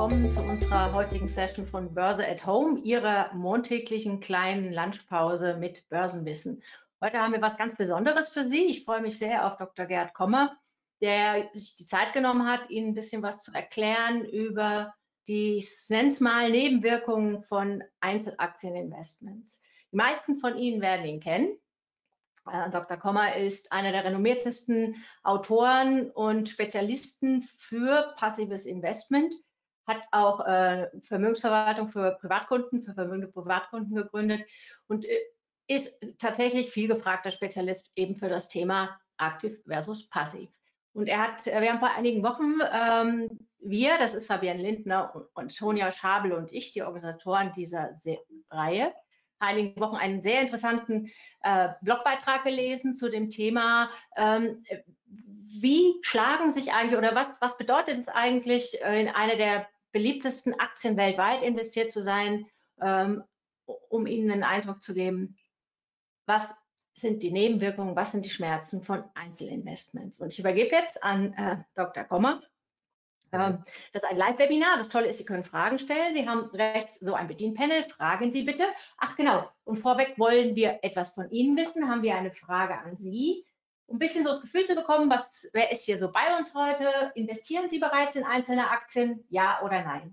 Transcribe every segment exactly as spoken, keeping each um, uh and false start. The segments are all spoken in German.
willkommen zu unserer heutigen Session von Börse at Home, Ihrer montäglichen kleinen Lunchpause mit Börsenwissen. Heute haben wir was ganz Besonderes für Sie. Ich freue mich sehr auf Doktor Gerd Kommer, der sich die Zeit genommen hat, Ihnen ein bisschen was zu erklären über die, ich nenne es mal, Nebenwirkungen von Einzelaktieninvestments. Die meisten von Ihnen werden ihn kennen. Doktor Kommer ist einer der renommiertesten Autoren und Spezialisten für passives Investment, hat auch äh, Vermögensverwaltung für Privatkunden, für vermögende Privatkunden gegründet und äh, ist tatsächlich viel gefragter Spezialist eben für das Thema aktiv versus passiv. Und er hat, wir haben vor einigen Wochen, ähm, wir, das ist Fabian Lindner und, und Sonja Schabel und ich, die Organisatoren dieser Se Reihe, einigen Wochen einen sehr interessanten äh, Blogbeitrag gelesen zu dem Thema, ähm, wie schlagen sich eigentlich oder was, was bedeutet es eigentlich, in eine der beliebtesten Aktien weltweit investiert zu sein, ähm, um Ihnen einen Eindruck zu geben, was sind die Nebenwirkungen, was sind die Schmerzen von Einzelinvestments. Und ich übergebe jetzt an äh, Doktor Kommer. Das ist ein Live-Webinar. Das Tolle ist, Sie können Fragen stellen. Sie haben rechts so ein Bedienpanel. Fragen Sie bitte. Ach genau. Und vorweg wollen wir etwas von Ihnen wissen. Haben wir eine Frage an Sie, um ein bisschen so das Gefühl zu bekommen, was, wer ist hier so bei uns heute? Investieren Sie bereits in einzelne Aktien? Ja oder nein?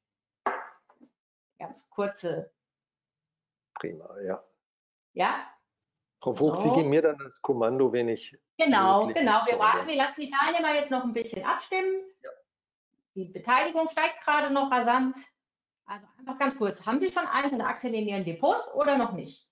Ganz kurze. Prima, ja. Ja? Frau Vogt, so. Sie geben mir dann das Kommando, wenn ich... Genau, genau. Wir warten. Wir lassen die Teilnehmer jetzt noch ein bisschen abstimmen. Ja. Die Beteiligung steigt gerade noch rasant. Also einfach ganz kurz, haben Sie schon einzelne Aktien in Ihren Depots oder noch nicht?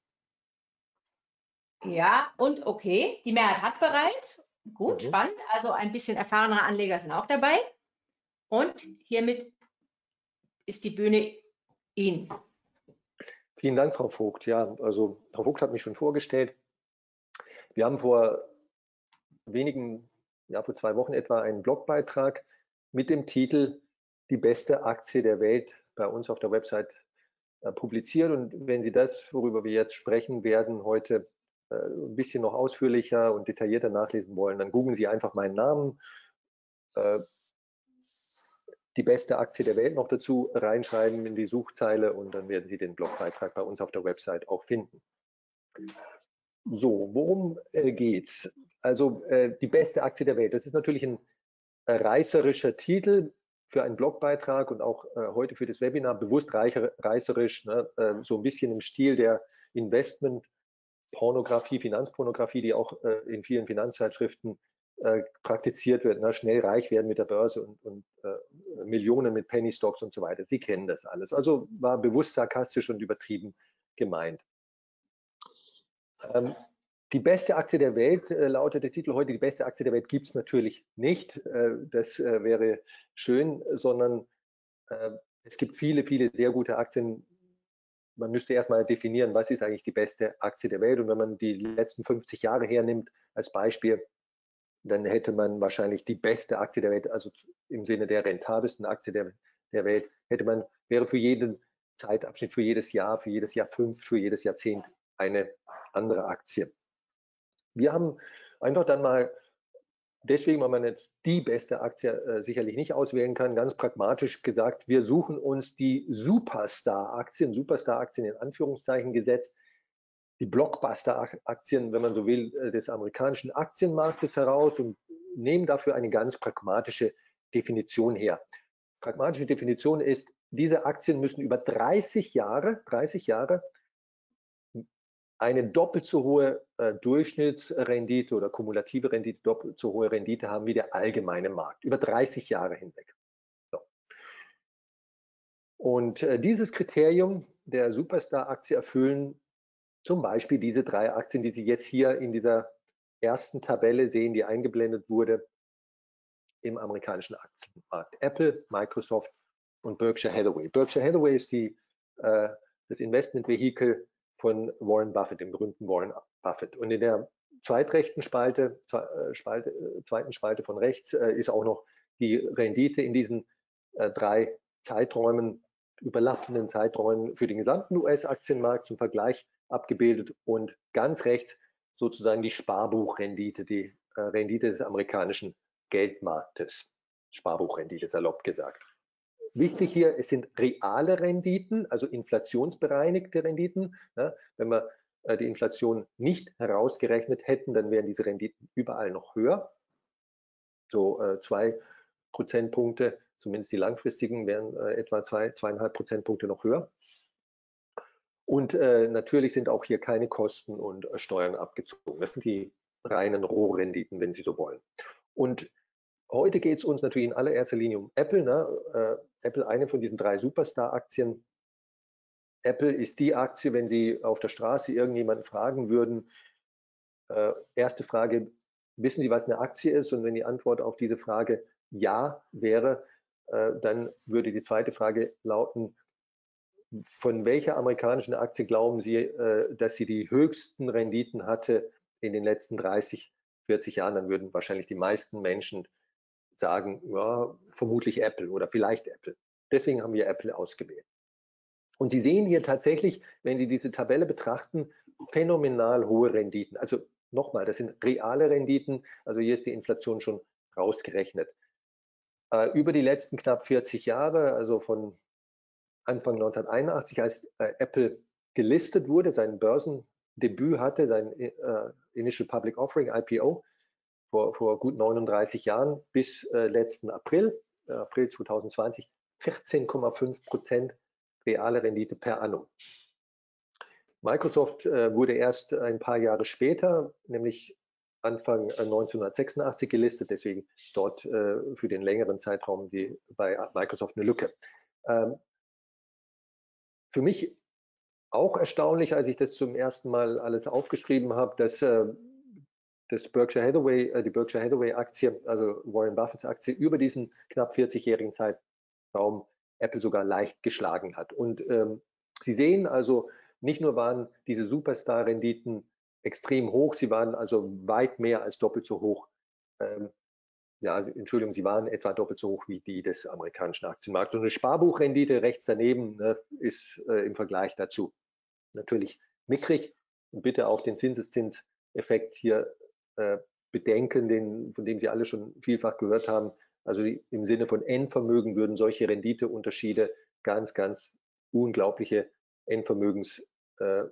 Ja, und okay, die Mehrheit hat bereits. Gut, mhm. Spannend. Also ein bisschen erfahrenere Anleger sind auch dabei. Und hiermit ist die Bühne Ihnen. Vielen Dank, Frau Vogt. Ja, also Frau Vogt hat mich schon vorgestellt. Wir haben vor wenigen, ja vor zwei Wochen etwa einen Blogbeitrag mit dem Titel Die beste Aktie der Welt bei uns auf der Website äh, publiziert. Und wenn Sie das, worüber wir jetzt sprechen werden, heute äh, ein bisschen noch ausführlicher und detaillierter nachlesen wollen, dann googeln Sie einfach meinen Namen, äh, die beste Aktie der Welt noch dazu reinschreiben in die Suchzeile und dann werden Sie den Blogbeitrag bei uns auf der Website auch finden. So, worum äh, geht's? Also äh, die beste Aktie der Welt. Das ist natürlich ein äh, reißerischer Titel für einen Blogbeitrag und auch äh, heute für das Webinar, bewusst reicher, reißerisch, ne? äh, so ein bisschen im Stil der Investmentpornografie, Finanzpornografie, die auch äh, in vielen Finanzzeitschriften äh, praktiziert wird. Ne? Schnell reich werden mit der Börse und, und äh, Millionen mit Penny Stocks und so weiter. Sie kennen das alles. Also war bewusst sarkastisch und übertrieben gemeint. Ähm, Die beste Aktie der Welt äh, lautet der Titel heute. Die beste Aktie der Welt gibt es natürlich nicht. Äh, das äh, wäre schön, sondern äh, es gibt viele, viele sehr gute Aktien. Man müsste erstmal definieren, was ist eigentlich die beste Aktie der Welt. Und wenn man die letzten fünfzig Jahre hernimmt als Beispiel, dann hätte man wahrscheinlich die beste Aktie der Welt, also im Sinne der rentabelsten Aktie der, der Welt, hätte man, wäre für jeden Zeitabschnitt, für jedes Jahr, für jedes Jahr fünf, für jedes Jahrzehnt eine andere Aktie. Wir haben einfach dann mal, deswegen, weil man jetzt die beste Aktie äh, sicherlich nicht auswählen kann, ganz pragmatisch gesagt, wir suchen uns die Superstar-Aktien, Superstar-Aktien in Anführungszeichen gesetzt, die Blockbuster-Aktien, wenn man so will, des amerikanischen Aktienmarktes heraus und nehmen dafür eine ganz pragmatische Definition her. Pragmatische Definition ist, diese Aktien müssen über dreißig Jahre, dreißig Jahre eine doppelt so hohe äh, Durchschnittsrendite oder kumulative Rendite, doppelt so hohe Rendite haben wie der allgemeine Markt, über dreißig Jahre hinweg. So. Und äh, dieses Kriterium der Superstar-Aktie erfüllen zum Beispiel diese drei Aktien, die Sie jetzt hier in dieser ersten Tabelle sehen, die eingeblendet wurde im amerikanischen Aktienmarkt. Apple, Microsoft und Berkshire Hathaway. Berkshire Hathaway ist die, äh, das Investmentvehikel von Warren Buffett, dem berühmten Warren Buffett. Und in der zweitrechten Spalte, Spalte zweiten Spalte von rechts äh, ist auch noch die Rendite in diesen äh, drei Zeiträumen, überlappenden Zeiträumen für den gesamten U S-Aktienmarkt zum Vergleich abgebildet und ganz rechts sozusagen die Sparbuchrendite, die äh, Rendite des amerikanischen Geldmarktes. Sparbuchrendite, salopp gesagt. wichtig hier, es sind reale Renditen, also inflationsbereinigte Renditen. Ja, wenn wir äh, die Inflation nicht herausgerechnet hätten, dann wären diese Renditen überall noch höher. So äh, zwei Prozentpunkte, zumindest die langfristigen, wären äh, etwa zwei, zweieinhalb Prozentpunkte noch höher. Und äh, natürlich sind auch hier keine Kosten und äh, Steuern abgezogen. Das sind die reinen Rohrenditen, wenn Sie so wollen. Und heute geht es uns natürlich in allererster Linie um Apple. Ne? Äh, Apple, eine von diesen drei Superstar-Aktien. Apple ist die Aktie, wenn Sie auf der Straße irgendjemanden fragen würden, äh, erste Frage, wissen Sie, was eine Aktie ist? Und wenn die Antwort auf diese Frage ja wäre, äh, dann würde die zweite Frage lauten, von welcher amerikanischen Aktie glauben Sie, äh, dass sie die höchsten Renditen hatte in den letzten dreißig, vierzig Jahren? Dann würden wahrscheinlich die meisten Menschen sagen, ja, vermutlich Apple oder vielleicht Apple. Deswegen haben wir Apple ausgewählt. Und Sie sehen hier tatsächlich, wenn Sie diese Tabelle betrachten, phänomenal hohe Renditen. Also nochmal, das sind reale Renditen, also hier ist die Inflation schon rausgerechnet. Äh, über die letzten knapp vierzig Jahre, also von Anfang neunzehnhunderteinundachtzig, als äh, Apple gelistet wurde, sein Börsendebüt hatte, sein äh, Initial Public Offering, I P O, vor, vor gut neununddreißig Jahren bis äh, letzten April, äh, April zweitausendzwanzig, vierzehn Komma fünf Prozent reale Rendite per annum. Microsoft äh, wurde erst ein paar Jahre später, nämlich Anfang äh, neunzehnhundertsechsundachtzig gelistet, deswegen dort äh, für den längeren Zeitraum die, bei Microsoft eine Lücke. Ähm, für mich auch erstaunlich, als ich das zum ersten Mal alles aufgeschrieben habe, dass äh, das Berkshire Hathaway, äh, die Berkshire Hathaway Aktie, also Warren Buffetts Aktie, über diesen knapp vierzig-jährigen Zeitraum Apple sogar leicht geschlagen hat. Und ähm, Sie sehen also, nicht nur waren diese Superstar-Renditen extrem hoch, sie waren also weit mehr als doppelt so hoch. Ähm, ja, also, Entschuldigung, sie waren etwa doppelt so hoch wie die des amerikanischen Aktienmarkts. Und eine Sparbuchrendite rechts daneben, ne, ist äh, im Vergleich dazu natürlich mickrig. Und bitte auch den Zinseszinseffekt hier äh, bedenken, den, von dem Sie alle schon vielfach gehört haben. Also die, im Sinne von Endvermögen würden solche Renditeunterschiede ganz, ganz unglaubliche Endvermögensunterschiede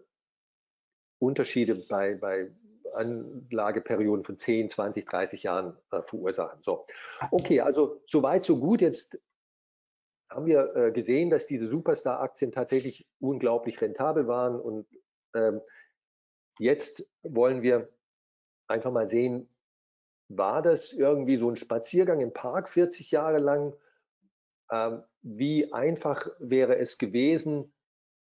äh, bei, bei Anlageperioden von zehn, zwanzig, dreißig Jahren äh, verursachen. So, okay, also soweit, so gut. Jetzt haben wir äh, gesehen, dass diese Superstar-Aktien tatsächlich unglaublich rentabel waren. Und ähm, jetzt wollen wir einfach mal sehen, war das irgendwie so ein Spaziergang im Park vierzig Jahre lang? Ähm, wie einfach wäre es gewesen,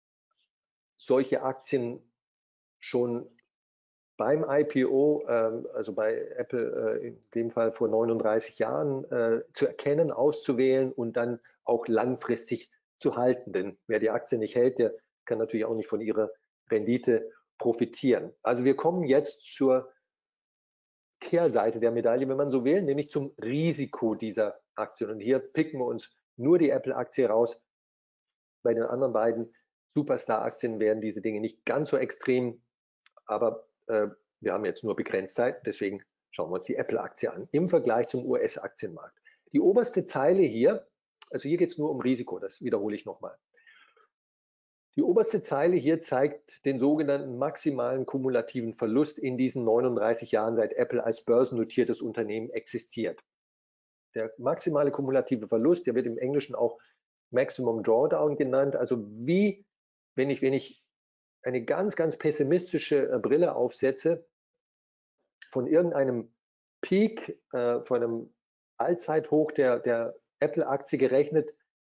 solche Aktien schon beim I P O, ähm, also bei Apple äh, in dem Fall vor neununddreißig Jahren, äh, zu erkennen, auszuwählen und dann auch langfristig zu halten. Denn wer die Aktie nicht hält, der kann natürlich auch nicht von ihrer Rendite profitieren. Also wir kommen jetzt zur Kehrseite der Medaille, wenn man so will, nämlich zum Risiko dieser Aktien. Und hier picken wir uns nur die Apple-Aktie raus. Bei den anderen beiden Superstar-Aktien werden diese Dinge nicht ganz so extrem, aber äh, wir haben jetzt nur begrenzt Zeit, deswegen schauen wir uns die Apple-Aktie an im Vergleich zum U S-Aktienmarkt. Die oberste Zeile hier, also hier geht es nur um Risiko, das wiederhole ich nochmal. Die oberste Zeile hier zeigt den sogenannten maximalen kumulativen Verlust in diesen neununddreißig Jahren, seit Apple als börsennotiertes Unternehmen existiert. Der maximale kumulative Verlust, der wird im Englischen auch Maximum Drawdown genannt. Also wie, wenn ich, wenn ich eine ganz, ganz pessimistische Brille aufsetze, von irgendeinem Peak, äh, von einem Allzeithoch der, der Apple-Aktie gerechnet,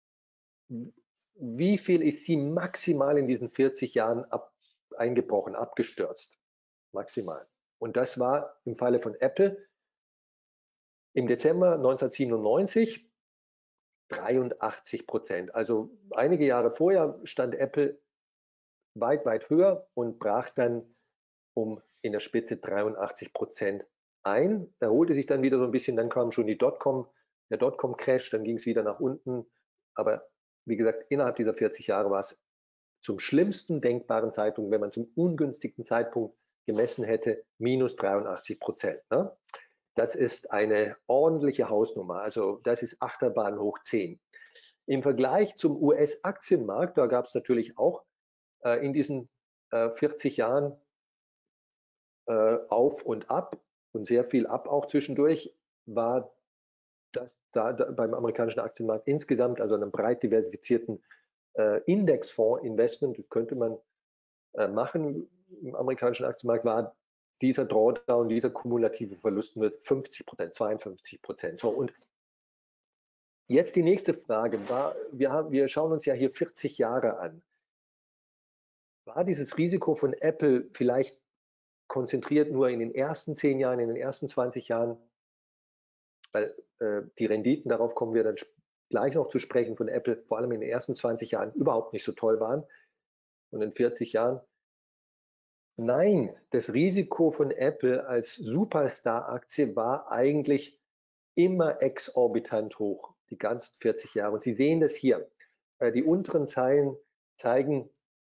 wie viel ist sie maximal in diesen vierzig Jahren ab, eingebrochen, abgestürzt? Maximal. Und das war im Falle von Apple im Dezember neunzehnhundertsiebenundneunzig dreiundachtzig Prozent. Also einige Jahre vorher stand Apple weit, weit höher und brach dann um in der Spitze dreiundachtzig Prozent ein. Erholte sich dann wieder so ein bisschen, dann kam schon die Dotcom, der Dotcom-Crash, dann ging es wieder nach unten. Aber wie gesagt, innerhalb dieser vierzig Jahre war es zum schlimmsten denkbaren Zeitpunkt, wenn man zum ungünstigsten Zeitpunkt gemessen hätte, minus dreiundachtzig Prozent. Ne? Das ist eine ordentliche Hausnummer, also das ist Achterbahn hoch zehn. Im Vergleich zum U S-Aktienmarkt, da gab es natürlich auch äh, in diesen äh, vierzig Jahren äh, auf und ab und sehr viel ab auch zwischendurch, war das da, da beim amerikanischen Aktienmarkt insgesamt, also einem breit diversifizierten äh, Indexfonds-Investment, das könnte man äh, machen im amerikanischen Aktienmarkt, war dieser Drawdown, dieser kumulative Verlust nur fünfzig Prozent, zweiundfünfzig Prozent. So, und jetzt die nächste Frage. War, wir, haben, wir schauen uns ja hier vierzig Jahre an. War dieses Risiko von Apple vielleicht konzentriert nur in den ersten zehn Jahren, in den ersten zwanzig Jahren? Weil äh, die Renditen, darauf kommen wir dann gleich noch zu sprechen, von Apple, vor allem in den ersten zwanzig Jahren überhaupt nicht so toll waren. Und in vierzig Jahren. Nein, das Risiko von Apple als Superstar-Aktie war eigentlich immer exorbitant hoch, die ganzen vierzig Jahre. Und Sie sehen das hier. Die unteren Zeilen zeigen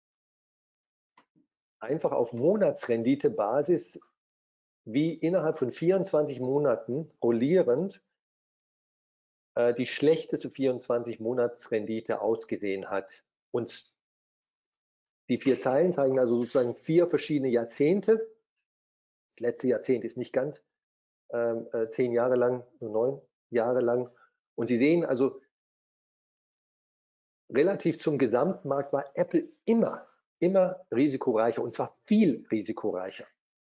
einfach auf Monatsrenditebasis, wie innerhalb von vierundzwanzig Monaten rollierend die schlechteste vierundzwanzig-Monatsrendite ausgesehen hat. Und die vier Zeilen zeigen also sozusagen vier verschiedene Jahrzehnte. Das letzte Jahrzehnt ist nicht ganz ähm, äh, zehn Jahre lang, nur neun Jahre lang. Und Sie sehen also, relativ zum Gesamtmarkt war Apple immer, immer risikoreicher, und zwar viel risikoreicher,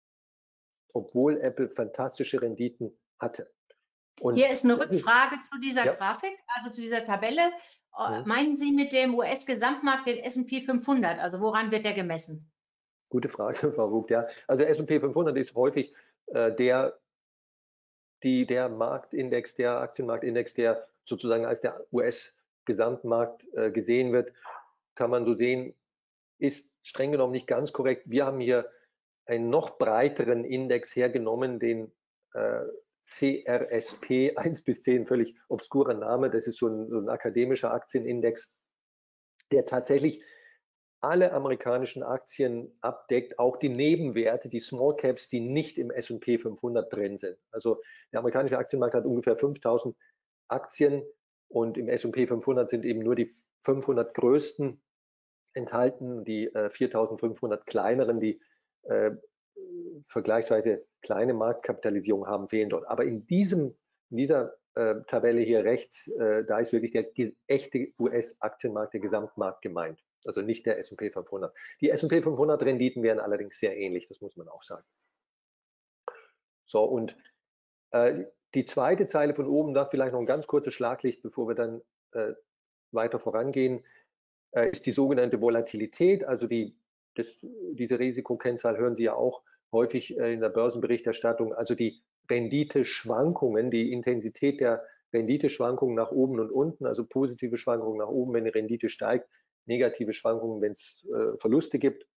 obwohl Apple fantastische Renditen hatte. Und hier ist eine Rückfrage zu dieser ja. Grafik, also zu dieser Tabelle. Mhm. Meinen Sie mit dem U S-Gesamtmarkt den S und P fünfhundert? Also woran wird der gemessen? Gute Frage, Frau Vogt. Ja, also der S und P fünfhundert ist häufig äh, der, die, der Marktindex, der Aktienmarktindex, der sozusagen als der U S-Gesamtmarkt äh, gesehen wird. Kann man so sehen, ist streng genommen nicht ganz korrekt. Wir haben hier einen noch breiteren Index hergenommen, den äh, C R S P eins bis zehn, völlig obskurer Name. Das ist so ein, so ein akademischer Aktienindex, der tatsächlich alle amerikanischen Aktien abdeckt, auch die Nebenwerte, die Small Caps, die nicht im S und P fünfhundert drin sind. Also der amerikanische Aktienmarkt hat ungefähr fünftausend Aktien und im S und P fünfhundert sind eben nur die fünfhundert größten enthalten, die äh, viertausendfünfhundert kleineren, die äh, vergleichsweise kleine Marktkapitalisierung haben, fehlen dort. Aber in, diesem, in dieser äh, Tabelle hier rechts, äh, da ist wirklich der echte U S-Aktienmarkt, der Gesamtmarkt gemeint. Also nicht der S und P fünfhundert. Die S und P fünfhundert Renditen wären allerdings sehr ähnlich, das muss man auch sagen. So, und äh, die zweite Zeile von oben, da vielleicht noch ein ganz kurzes Schlaglicht, bevor wir dann äh, weiter vorangehen, äh, ist die sogenannte Volatilität, also die, das, diese Risikokennzahl hören Sie ja auch häufig äh, in der Börsenberichterstattung, also die Renditeschwankungen, die Intensität der Renditeschwankungen nach oben und unten, also positive Schwankungen nach oben, wenn die Rendite steigt, negative Schwankungen, wenn es äh, Verluste gibt.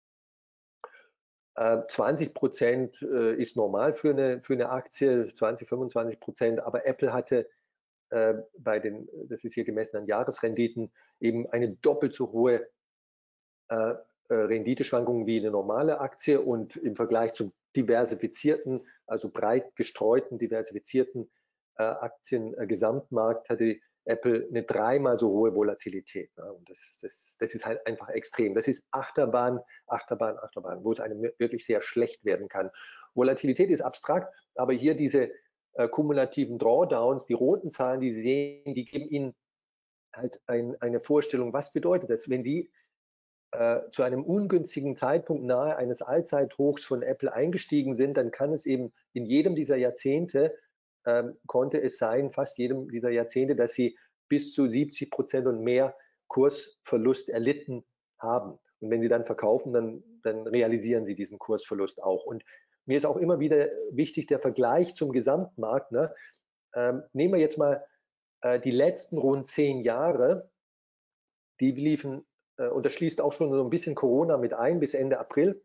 Äh, zwanzig Prozent äh, ist normal für eine, für eine Aktie, zwanzig, fünfundzwanzig Prozent, aber Apple hatte äh, bei den, das ist hier gemessen an Jahresrenditen, eben eine doppelt so hohe äh, Renditeschwankung wie eine normale Aktie, und im Vergleich zum diversifizierten, also breit gestreuten, diversifizierten äh, Aktien-Gesamtmarkt hatte Apple eine dreimal so hohe Volatilität. Ja, und das, das, das ist halt einfach extrem. Das ist Achterbahn, Achterbahn, Achterbahn, wo es einem wirklich sehr schlecht werden kann. Volatilität ist abstrakt, aber hier diese äh, kumulativen Drawdowns, die roten Zahlen, die Sie sehen, die geben Ihnen halt ein, eine Vorstellung, was bedeutet das, wenn Sie äh, zu einem ungünstigen Zeitpunkt nahe eines Allzeithochs von Apple eingestiegen sind, dann kann es eben in jedem dieser Jahrzehnte, ähm, konnte es sein, fast jedem dieser Jahrzehnte, dass sie bis zu siebzig Prozent und mehr Kursverlust erlitten haben. Und wenn sie dann verkaufen, dann, dann realisieren sie diesen Kursverlust auch. Und mir ist auch immer wieder wichtig der Vergleich zum Gesamtmarkt. Ne? Ähm, nehmen wir jetzt mal äh, die letzten rund zehn Jahre, die liefen, äh, und das schließt auch schon so ein bisschen Corona mit ein, bis Ende April.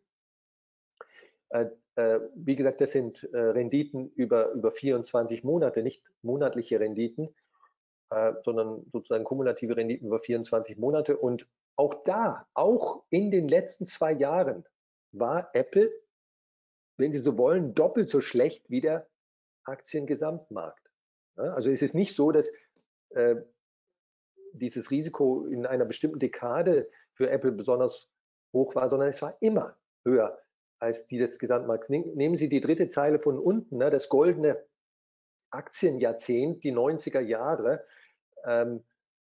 Äh, äh, wie gesagt, das sind äh, Renditen über, über vierundzwanzig Monate, nicht monatliche Renditen, äh, sondern sozusagen kumulative Renditen über vierundzwanzig Monate. Und auch da, auch in den letzten zwei Jahren, war Apple, wenn Sie so wollen, doppelt so schlecht wie der Aktiengesamtmarkt. Ja, also es ist nicht so, dass äh, dieses Risiko in einer bestimmten Dekade für Apple besonders hoch war, sondern es war immer höher als die des Gesamtmarkts. Nehmen Sie die dritte Zeile von unten, ne, das goldene Aktienjahrzehnt, die neunziger Jahre. Ähm,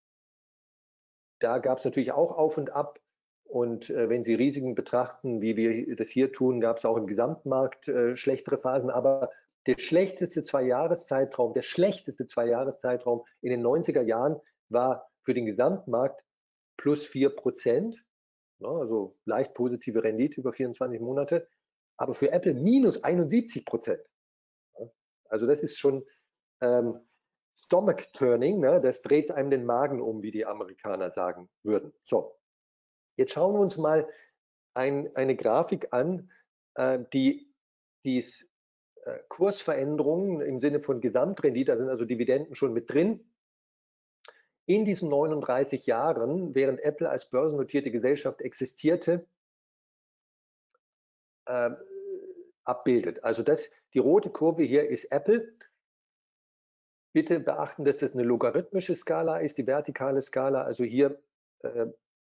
da gab es natürlich auch Auf und Ab. Und äh, wenn Sie Risiken betrachten, wie wir das hier tun, gab es auch im Gesamtmarkt äh, schlechtere Phasen. Aber der schlechteste Zwei-Jahres-Zeitraum, der schlechteste Zwei-Jahres-Zeitraum in den neunziger Jahren war für den Gesamtmarkt plus vier Prozent, ne, also leicht positive Rendite über vierundzwanzig Monate, aber für Apple minus einundsiebzig Prozent. Also das ist schon ähm, Stomach Turning, ne, das dreht einem den Magen um, wie die Amerikaner sagen würden. So, jetzt schauen wir uns mal ein, eine Grafik an, äh, die die äh, Kursveränderungen im Sinne von Gesamtrendite, da sind also Dividenden schon mit drin, in diesen neununddreißig Jahren, während Apple als börsennotierte Gesellschaft existierte, äh, abbildet. Also das, die rote Kurve hier ist Apple. Bitte beachten, dass das eine logarithmische Skala ist, die vertikale Skala. Also hier äh,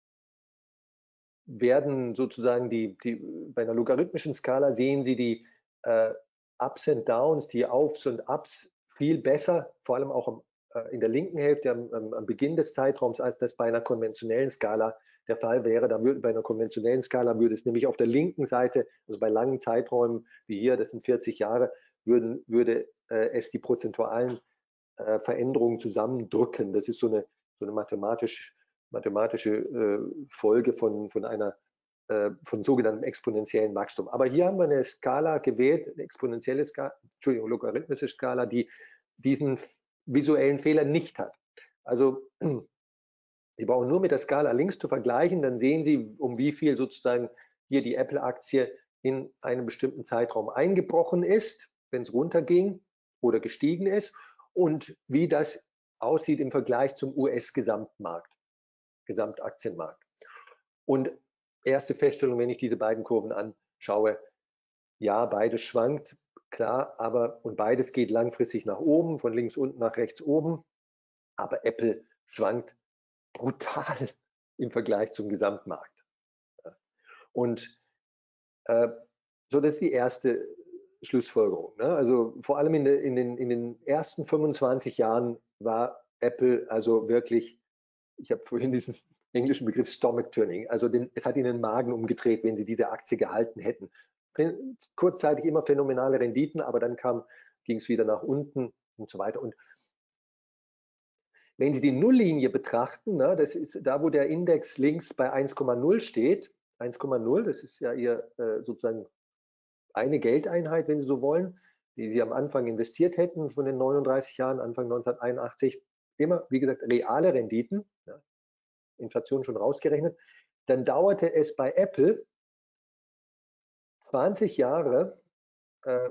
werden sozusagen die, die, bei einer logarithmischen Skala sehen Sie die äh, Ups und Downs, die Aufs und Ups viel besser, vor allem auch am, äh, in der linken Hälfte am, am, am Beginn des Zeitraums, als das bei einer konventionellen Skala der Fall wäre. Da würde, bei einer konventionellen Skala würde es nämlich auf der linken Seite, also bei langen Zeiträumen wie hier, das sind vierzig Jahre, würden, würde äh, es die prozentualen äh, Veränderungen zusammendrücken. Das ist so eine, so eine mathematisch, mathematische äh, Folge von, von einer äh, von sogenanntem exponentiellen Wachstum. Aber hier haben wir eine Skala gewählt, eine exponentielle Skala, Entschuldigung, logarithmische Skala, die diesen visuellen Fehler nicht hat. Also Sie brauchen nur mit der Skala links zu vergleichen, dann sehen Sie, um wie viel sozusagen hier die Apple-Aktie in einem bestimmten Zeitraum eingebrochen ist, wenn es runterging oder gestiegen ist, und wie das aussieht im Vergleich zum U S-Gesamtmarkt, Gesamtaktienmarkt. Und erste Feststellung, wenn ich diese beiden Kurven anschaue, ja, beides schwankt, klar, aber und beides geht langfristig nach oben, von links unten nach rechts oben, aber Apple schwankt brutal im Vergleich zum Gesamtmarkt. Und äh, so, das ist die erste Schlussfolgerung. Ne? Also vor allem in, de, in, den, in den ersten fünfundzwanzig Jahren war Apple also wirklich, ich habe vorhin diesen englischen Begriff Stomach Turning, also den, es hat ihnen den Magen umgedreht, wenn sie diese Aktie gehalten hätten. Kurzzeitig immer phänomenale Renditen, aber dann ging es wieder nach unten und so weiter. Und wenn Sie die Nulllinie betrachten, ne, das ist da, wo der Index links bei eins Komma null steht, eins Komma null, das ist ja Ihr äh, sozusagen eine Geldeinheit, wenn Sie so wollen, die Sie am Anfang investiert hätten von den neununddreißig Jahren, Anfang neunzehnhunderteinundachtzig, immer, wie gesagt, reale Renditen, ja, Inflation schon rausgerechnet, dann dauerte es bei Apple zwanzig Jahre, äh,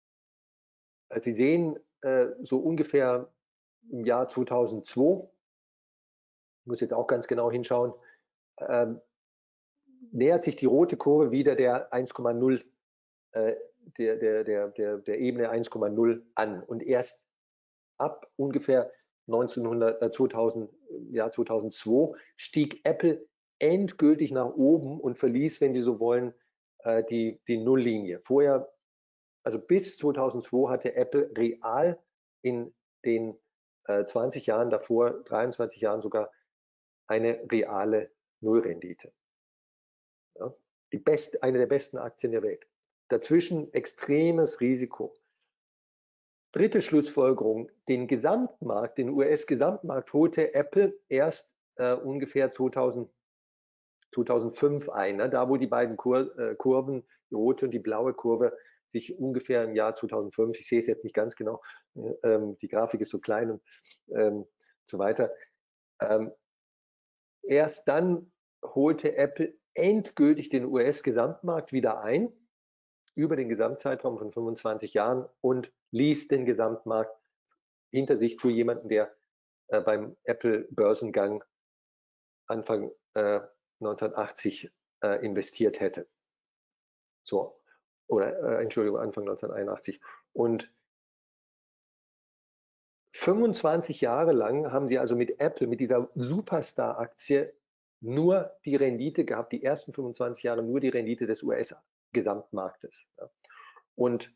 also Sie sehen, äh, so ungefähr im Jahr zweitausendzwei, ich muss jetzt auch ganz genau hinschauen, ähm, nähert sich die rote Kurve wieder der eins Komma null, äh, der, der, der, der, der Ebene eins Komma null an. Und erst ab ungefähr neunzehnhundert, äh, zweitausend, ja, zweitausendzwei stieg Apple endgültig nach oben und verließ, wenn Sie so wollen, äh, die, die Nulllinie. Vorher, also bis zweitausendzwei hatte Apple real in den äh, zwanzig Jahren davor, dreiundzwanzig Jahren sogar, eine reale Nullrendite. Ja, die best, eine der besten Aktien der Welt. Dazwischen extremes Risiko. Dritte Schlussfolgerung, den Gesamtmarkt, den U S-Gesamtmarkt holte Apple erst äh, ungefähr zweitausend, zweitausendfünf ein, ne? Da wo die beiden Kur, äh, Kurven, die rote und die blaue Kurve, sich ungefähr im Jahr zweitausendfünf, ich sehe es jetzt nicht ganz genau, äh, ähm, die Grafik ist so klein und ähm, so weiter. Ähm, erst dann holte Apple endgültig den U S-Gesamtmarkt wieder ein, über den Gesamtzeitraum von fünfundzwanzig Jahren, und ließ den Gesamtmarkt hinter sich für jemanden, der äh, beim Apple-Börsengang Anfang äh, neunzehnhundertachtzig äh, investiert hätte. So, oder äh, Entschuldigung, Anfang neunzehnhunderteinundachtzig. Und fünfundzwanzig Jahre lang haben sie also mit Apple, mit dieser Superstar-Aktie, nur die Rendite gehabt, die ersten fünfundzwanzig Jahre nur die Rendite des U S-Gesamtmarktes. Ja. Und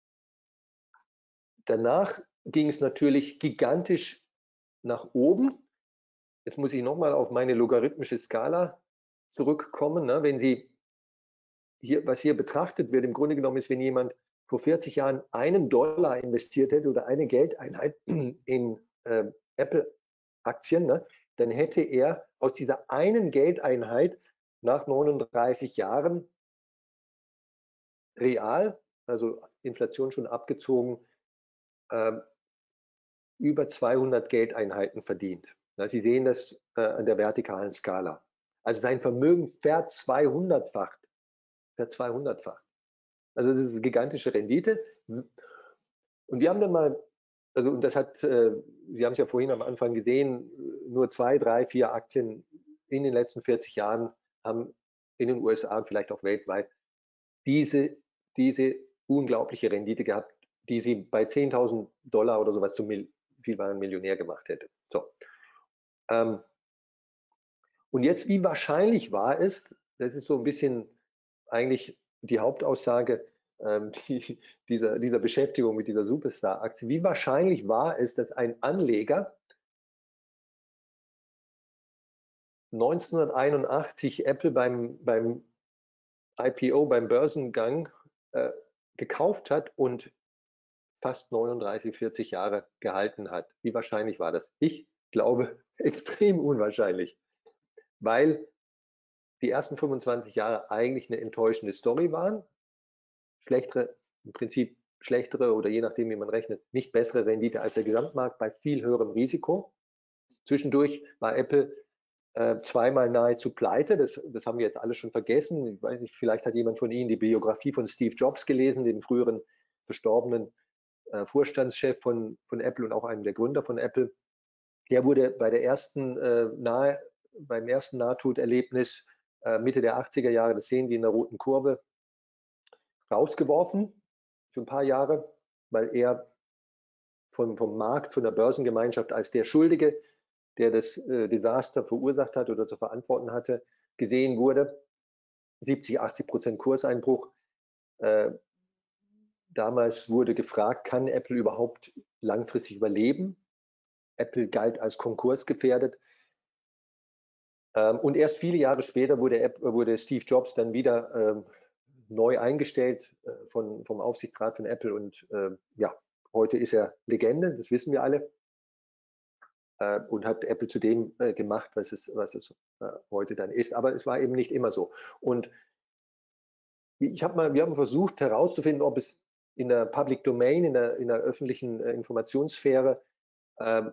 danach ging es natürlich gigantisch nach oben. Jetzt muss ich nochmal auf meine logarithmische Skala zurückkommen. Ne? Wenn Sie hier, was hier betrachtet wird, im Grunde genommen ist, wenn jemand vor vierzig Jahren einen Dollar investiert hätte oder eine Geldeinheit in äh, Apple-Aktien, ne, dann hätte er aus dieser einen Geldeinheit nach neununddreißig Jahren real, also Inflation schon abgezogen, äh, über zweihundert Geldeinheiten verdient. Na, Sie sehen das äh, an der vertikalen Skala. Also sein Vermögen verzweihundertfacht. Verzweihundertfacht. Also das ist eine gigantische Rendite. Und wir haben dann mal, also und das hat, äh, Sie haben es ja vorhin am Anfang gesehen, nur zwei, drei, vier Aktien in den letzten vierzig Jahren haben in den U S A und vielleicht auch weltweit diese, diese unglaubliche Rendite gehabt, die sie bei zehntausend Dollar oder sowas zum vielfachen Millionär gemacht hätte. So. Ähm, und jetzt, wie wahrscheinlich war es, das ist so ein bisschen eigentlich die Hauptaussage ähm, die, dieser, dieser Beschäftigung mit dieser Superstar-Aktie, wie wahrscheinlich war es, dass ein Anleger neunzehnhunderteinundachtzig Apple beim, beim I P O, beim Börsengang äh, gekauft hat und fast neununddreißig, vierzig Jahre gehalten hat. Wie wahrscheinlich war das? Ich glaube, extrem unwahrscheinlich, weil die ersten fünfundzwanzig Jahre eigentlich eine enttäuschende Story waren. Schlechtere, im Prinzip schlechtere oder je nachdem, wie man rechnet, nicht bessere Rendite als der Gesamtmarkt bei viel höherem Risiko. Zwischendurch war Apple äh, zweimal nahezu pleite. Das, das haben wir jetzt alle schon vergessen. Ich weiß nicht, vielleicht hat jemand von Ihnen die Biografie von Steve Jobs gelesen, dem früheren verstorbenen äh, Vorstandschef von, von Apple und auch einem der Gründer von Apple. Der wurde bei der ersten äh, nahe, beim ersten Nahtoderlebnis äh, Mitte der achtziger Jahre, das sehen Sie in der roten Kurve, rausgeworfen für ein paar Jahre, weil er vom, vom Markt, von der Börsengemeinschaft als der Schuldige, der das äh, Desaster verursacht hat oder zu verantworten hatte, gesehen wurde. siebzig, achtzig Prozent Kurseinbruch. Äh, damals wurde gefragt, kann Apple überhaupt langfristig überleben? Apple galt als konkursgefährdet. Ähm, und erst viele Jahre später wurde, Apple, wurde Steve Jobs dann wieder ähm, neu eingestellt äh, von, vom Aufsichtsrat von Apple und äh, ja, heute ist er Legende, das wissen wir alle. Äh, und hat Apple zu dem äh, gemacht, was es, was es äh, heute dann ist. Aber es war eben nicht immer so. Und ich hab mal, wir haben versucht herauszufinden, ob es in der Public Domain, in der, in der öffentlichen äh, Informationssphäre äh,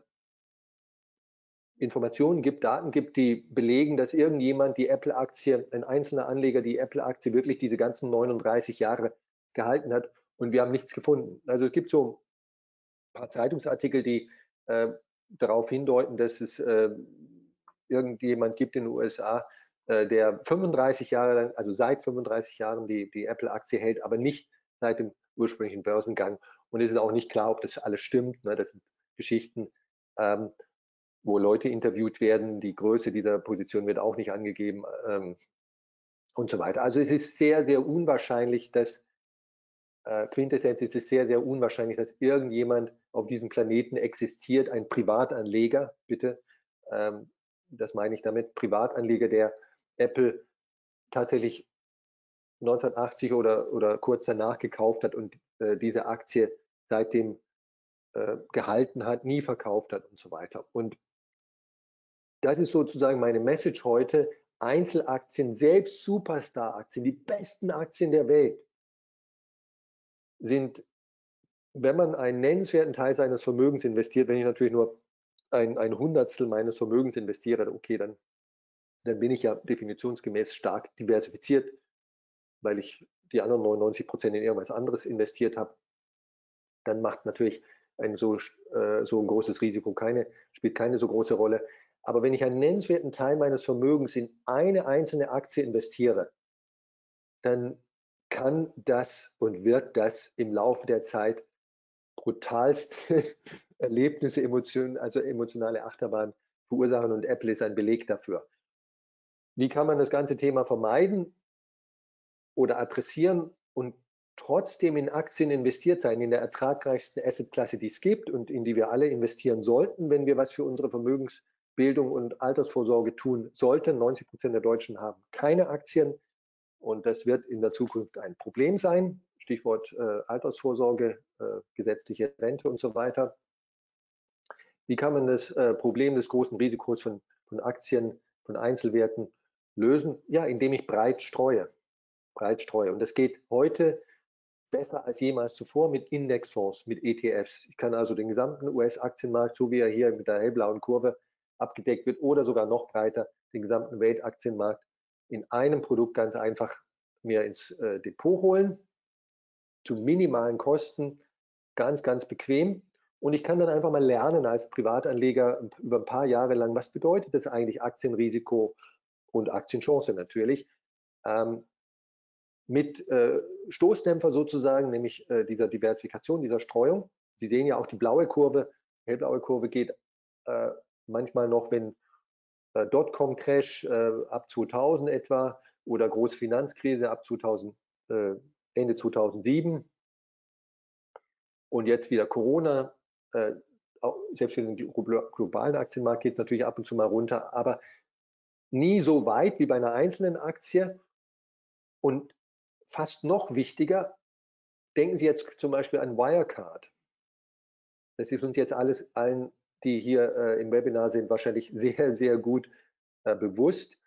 Informationen gibt, Daten gibt, die belegen, dass irgendjemand die Apple-Aktie, ein einzelner Anleger die Apple-Aktie wirklich diese ganzen neununddreißig Jahre gehalten hat. Und wir haben nichts gefunden. Also es gibt so ein paar Zeitungsartikel, die äh, darauf hindeuten, dass es äh, irgendjemand gibt in den U S A, äh, der fünfunddreißig Jahre lang, also seit fünfunddreißig Jahren die, die Apple-Aktie hält, aber nicht seit dem ursprünglichen Börsengang. Und es ist auch nicht klar, ob das alles stimmt. Ne? Das sind Geschichten, ähm, wo Leute interviewt werden. Die Größe dieser Position wird auch nicht angegeben ähm, und so weiter. Also es ist sehr, sehr unwahrscheinlich, dass äh, Quintessenz ist es sehr, sehr unwahrscheinlich, dass irgendjemand auf diesem Planeten existiert, ein Privatanleger, bitte, ähm, das meine ich damit, Privatanleger, der Apple tatsächlich neunzehnhundertachtzig oder, oder kurz danach gekauft hat und äh, diese Aktie seitdem äh, gehalten hat, nie verkauft hat und so weiter. Und das ist sozusagen meine Message heute. Einzelaktien, selbst Superstar-Aktien, die besten Aktien der Welt, sind, wenn man einen nennenswerten Teil seines Vermögens investiert, wenn ich natürlich nur ein, ein Hundertstel meines Vermögens investiere, okay, dann, dann bin ich ja definitionsgemäß stark diversifiziert, weil ich die anderen neunundneunzig Prozent in irgendwas anderes investiert habe. Dann macht natürlich ein so, äh, so ein großes Risiko keine, spielt keine so große Rolle. Aber wenn ich einen nennenswerten Teil meines Vermögens in eine einzelne Aktie investiere, dann kann das und wird das im Laufe der Zeit brutalste Erlebnisse, Emotionen, also emotionale Achterbahn verursachen und Apple ist ein Beleg dafür. Wie kann man das ganze Thema vermeiden oder adressieren und trotzdem in Aktien investiert sein, in der ertragreichsten Assetklasse, die es gibt und in die wir alle investieren sollten, wenn wir was für unsere Vermögensbildung und Altersvorsorge tun sollten? neunzig Prozent der Deutschen haben keine Aktien und das wird in der Zukunft ein Problem sein. Stichwort äh, Altersvorsorge, äh, gesetzliche Rente und so weiter. Wie kann man das äh, Problem des großen Risikos von, von Aktien, von Einzelwerten lösen? Ja, indem ich breit streue. Breit streue. Und das geht heute besser als jemals zuvor mit Indexfonds, mit E T Fs. Ich kann also den gesamten U S-Aktienmarkt, so wie er hier mit der hellblauen Kurve abgedeckt wird, oder sogar noch breiter, den gesamten Weltaktienmarkt in einem Produkt ganz einfach mir ins äh, Depot holen, zu minimalen Kosten, ganz, ganz bequem. Und ich kann dann einfach mal lernen als Privatanleger über ein paar Jahre lang, was bedeutet das eigentlich Aktienrisiko und Aktienchance natürlich. Ähm, mit äh, Stoßdämpfer sozusagen, nämlich äh, dieser Diversifikation, dieser Streuung. Sie sehen ja auch die blaue Kurve, die hellblaue Kurve geht äh, manchmal noch, wenn äh, Dotcom-Crash äh, ab zweitausend etwa oder große Finanzkrise ab zweitausend, äh, Ende zweitausendsieben und jetzt wieder Corona. Äh, auch, selbst für den globalen Aktienmarkt geht es natürlich ab und zu mal runter, aber nie so weit wie bei einer einzelnen Aktie. Und fast noch wichtiger, denken Sie jetzt zum Beispiel an Wirecard. Das ist uns jetzt alles allen, die hier äh, im Webinar sind, wahrscheinlich sehr, sehr gut äh, bewusst.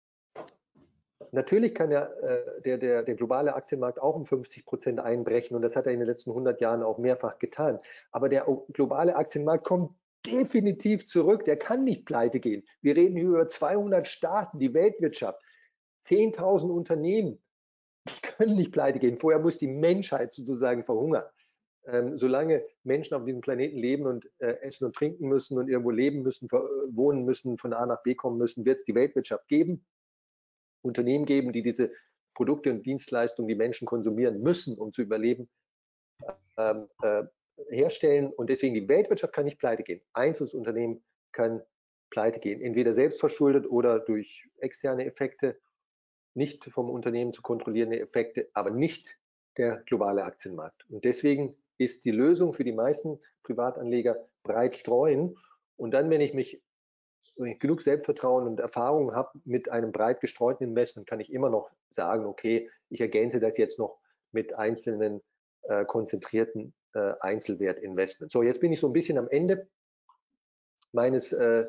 Natürlich kann ja, äh, der, der, der globale Aktienmarkt auch um fünfzig Prozent einbrechen und das hat er in den letzten hundert Jahren auch mehrfach getan. Aber der globale Aktienmarkt kommt definitiv zurück. Der kann nicht pleite gehen. Wir reden hier über zweihundert Staaten, die Weltwirtschaft, zehntausend Unternehmen. Die können nicht pleite gehen. Vorher muss die Menschheit sozusagen verhungern. Ähm, solange Menschen auf diesem Planeten leben und äh, essen und trinken müssen und irgendwo leben müssen, wohnen müssen, von A nach B kommen müssen, wird es die Weltwirtschaft geben, Unternehmen geben, die diese Produkte und Dienstleistungen, die Menschen konsumieren müssen, um zu überleben, ähm, äh, herstellen. Und deswegen die Weltwirtschaft kann nicht pleite gehen. Einzelnes Unternehmen kann pleite gehen, entweder selbstverschuldet oder durch externe Effekte, nicht vom Unternehmen zu kontrollierende Effekte, aber nicht der globale Aktienmarkt. Und deswegen ist die Lösung für die meisten Privatanleger breit streuen. Und dann, wenn ich mich wenn ich genug Selbstvertrauen und Erfahrung habe mit einem breit gestreuten Investment, kann ich immer noch sagen, okay, ich ergänze das jetzt noch mit einzelnen äh, konzentrierten äh, Einzelwertinvestments. So, jetzt bin ich so ein bisschen am Ende meines äh,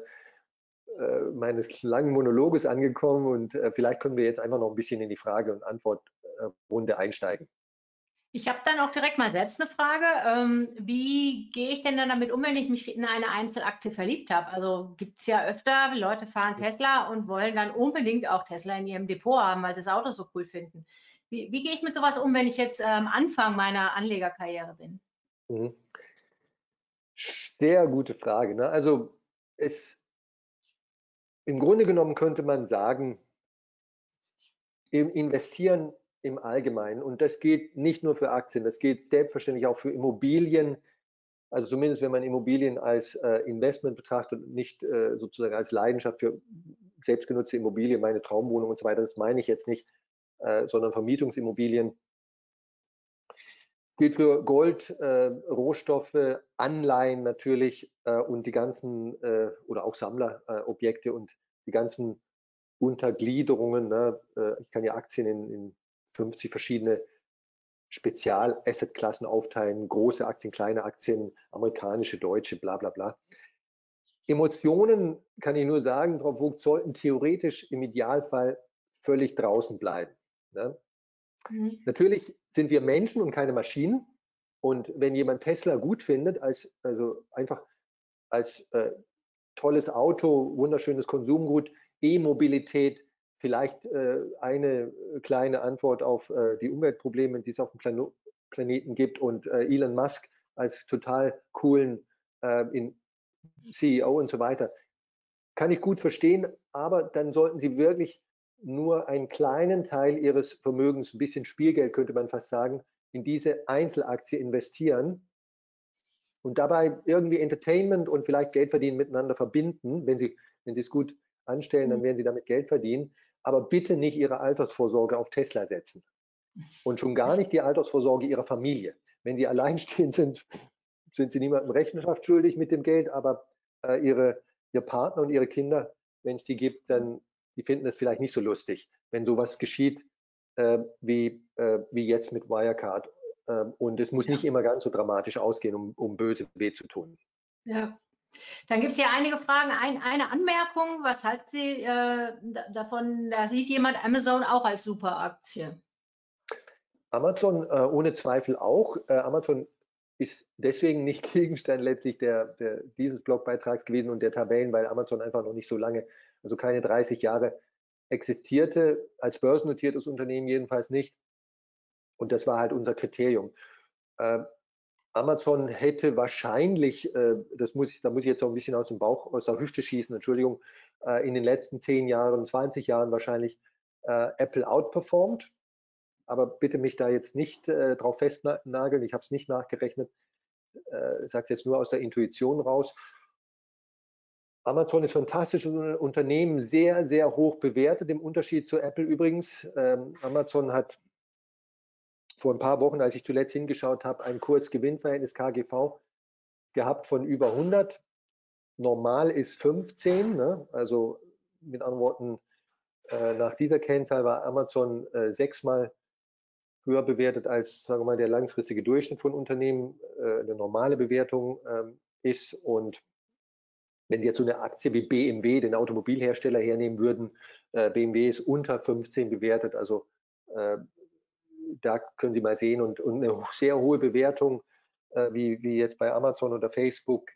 meines langen Monologes angekommen und äh, vielleicht können wir jetzt einfach noch ein bisschen in die Frage- und Antwortrunde einsteigen. Ich habe dann auch direkt mal selbst eine Frage. Ähm, wie gehe ich denn dann damit um, wenn ich mich in eine Einzelaktie verliebt habe? Also gibt es ja öfter, Leute fahren Tesla und wollen dann unbedingt auch Tesla in ihrem Depot haben, weil sie das Auto so cool finden. Wie, wie gehe ich mit sowas um, wenn ich jetzt am ähm, Anfang meiner Anlegerkarriere bin? Mhm. Sehr gute Frage. Ne? Also es im Grunde genommen könnte man sagen, im Investieren im Allgemeinen, und das geht nicht nur für Aktien, das geht selbstverständlich auch für Immobilien, also zumindest wenn man Immobilien als äh, Investment betrachtet und nicht äh, sozusagen als Leidenschaft für selbstgenutzte Immobilien, meine Traumwohnung und so weiter, das meine ich jetzt nicht, äh, sondern Vermietungsimmobilien. Gilt für Gold, äh, Rohstoffe, Anleihen natürlich äh, und die ganzen, äh, oder auch Sammlerobjekte äh, und die ganzen Untergliederungen. Ne? Äh, ich kann ja Aktien in, in fünfzig verschiedene Spezial-Asset-Klassen aufteilen, große Aktien, kleine Aktien, amerikanische, deutsche, bla bla bla. Emotionen, kann ich nur sagen, Frau Vogt, sollten theoretisch im Idealfall völlig draußen bleiben. Ne? Mhm. Natürlich sind wir Menschen und keine Maschinen. Und wenn jemand Tesla gut findet, als, also einfach als äh, tolles Auto, wunderschönes Konsumgut, E-Mobilität, vielleicht äh, eine kleine Antwort auf äh, die Umweltprobleme, die es auf dem Plan Planeten gibt und äh, Elon Musk als total coolen äh, in C E O und so weiter, kann ich gut verstehen, aber dann sollten Sie wirklich nur einen kleinen Teil Ihres Vermögens, ein bisschen Spielgeld könnte man fast sagen, in diese Einzelaktie investieren und dabei irgendwie Entertainment und vielleicht Geld verdienen miteinander verbinden. Wenn Sie, wenn Sie es gut anstellen, dann werden Sie damit Geld verdienen. Aber bitte nicht Ihre Altersvorsorge auf Tesla setzen. Und schon gar nicht die Altersvorsorge Ihrer Familie. Wenn Sie alleinstehend sind, sind Sie niemandem Rechenschaft schuldig mit dem Geld, aber äh, ihre, Ihr Partner und Ihre Kinder, wenn es die gibt, dann die finden es vielleicht nicht so lustig, wenn sowas geschieht äh, wie, äh, wie jetzt mit Wirecard. Äh, und es muss Ja. nicht immer ganz so dramatisch ausgehen, um, um böse weh zu tun. Ja. Dann gibt es hier einige Fragen. Ein, eine Anmerkung, was halten Sie äh, davon, da sieht jemand Amazon auch als Superaktie? Amazon äh, ohne Zweifel auch. Äh, Amazon ist deswegen nicht Gegenstand letztlich der, der, dieses Blogbeitrags gewesen und der Tabellen, weil Amazon einfach noch nicht so lange, also keine dreißig Jahre existierte, als börsennotiertes Unternehmen jedenfalls nicht. Und das war halt unser Kriterium. Äh, Amazon hätte wahrscheinlich, äh, das muss ich, da muss ich jetzt auch ein bisschen aus dem Bauch, aus der Hüfte schießen, Entschuldigung, äh, in den letzten zehn Jahren, zwanzig Jahren wahrscheinlich äh, Apple outperformed. Aber bitte mich da jetzt nicht äh, drauf festnageln, ich habe es nicht nachgerechnet, äh, ich sage es jetzt nur aus der Intuition raus. Amazon ist ein fantastisches Unternehmen, sehr, sehr hoch bewertet, im Unterschied zu Apple übrigens. Ähm, Amazon hat vor ein paar Wochen, als ich zuletzt hingeschaut habe, ein Kurs-Gewinn-Verhältnis K G V gehabt von über hundert. Normal ist fünfzehn, ne? Also mit anderen Worten, äh, nach dieser Kennzahl war Amazon äh, sechsmal höher bewertet als, sagen wir mal, der langfristige Durchschnitt von Unternehmen, äh, eine normale Bewertung ähm, ist. Und wenn Sie jetzt so eine Aktie wie B M W, den Automobilhersteller, hernehmen würden, äh, B M W ist unter fünfzehn bewertet, also äh, da können Sie mal sehen, und, und eine sehr hohe Bewertung, äh, wie, wie jetzt bei Amazon oder Facebook,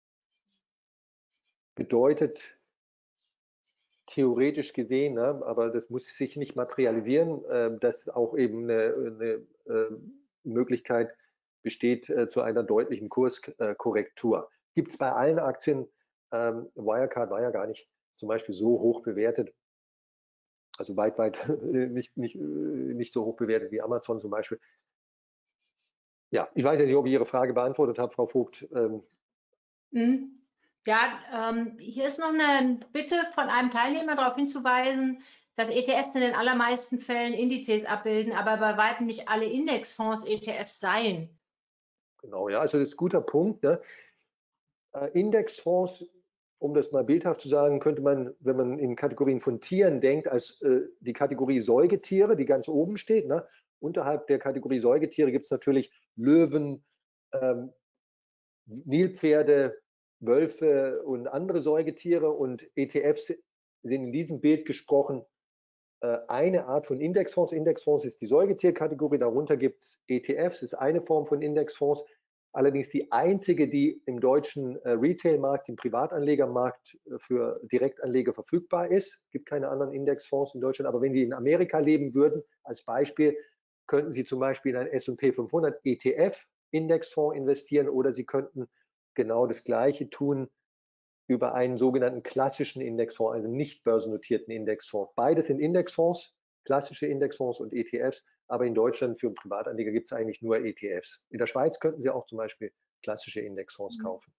bedeutet theoretisch gesehen, ne, aber das muss sich nicht materialisieren, äh, dass auch eben eine, eine äh, Möglichkeit besteht äh, zu einer deutlichen Kurskorrektur. Gibt es bei allen Aktien. ähm, Wirecard war ja gar nicht zum Beispiel so hoch bewertet, also weit, weit nicht, nicht, nicht so hoch bewertet wie Amazon zum Beispiel. Ja, ich weiß ja nicht, ob ich Ihre Frage beantwortet habe, Frau Vogt. Ähm, Mhm. Ja, ähm, hier ist noch eine Bitte von einem Teilnehmer darauf hinzuweisen, dass E T Fs in den allermeisten Fällen Indizes abbilden, aber bei weitem nicht alle Indexfonds E T Fs seien. genau, ja, also das ist ein guter Punkt. Ne? Äh, Indexfonds, um das mal bildhaft zu sagen, könnte man, wenn man in Kategorien von Tieren denkt, als äh, die Kategorie Säugetiere, die ganz oben steht. Ne? Unterhalb der Kategorie Säugetiere gibt es natürlich Löwen, ähm, Nilpferde, Wölfe und andere Säugetiere, und E T Fs sind in diesem Bild gesprochen äh, eine Art von Indexfonds. Indexfonds ist die Säugetierkategorie, darunter gibt es E T Fs, ist eine Form von Indexfonds, allerdings die einzige, die im deutschen äh, Retail-Markt, im Privatanlegermarkt äh, für Direktanleger verfügbar ist. Es gibt keine anderen Indexfonds in Deutschland, aber wenn Sie in Amerika leben würden, als Beispiel, könnten Sie zum Beispiel in einen S und P fünfhundert E T F-Indexfonds investieren, oder Sie könnten genau das Gleiche tun über einen sogenannten klassischen Indexfonds, einen nicht börsennotierten Indexfonds. Beides sind Indexfonds, klassische Indexfonds und E T Fs, aber in Deutschland für Privatanleger gibt es eigentlich nur E T Fs. In der Schweiz könnten Sie auch zum Beispiel klassische Indexfonds kaufen.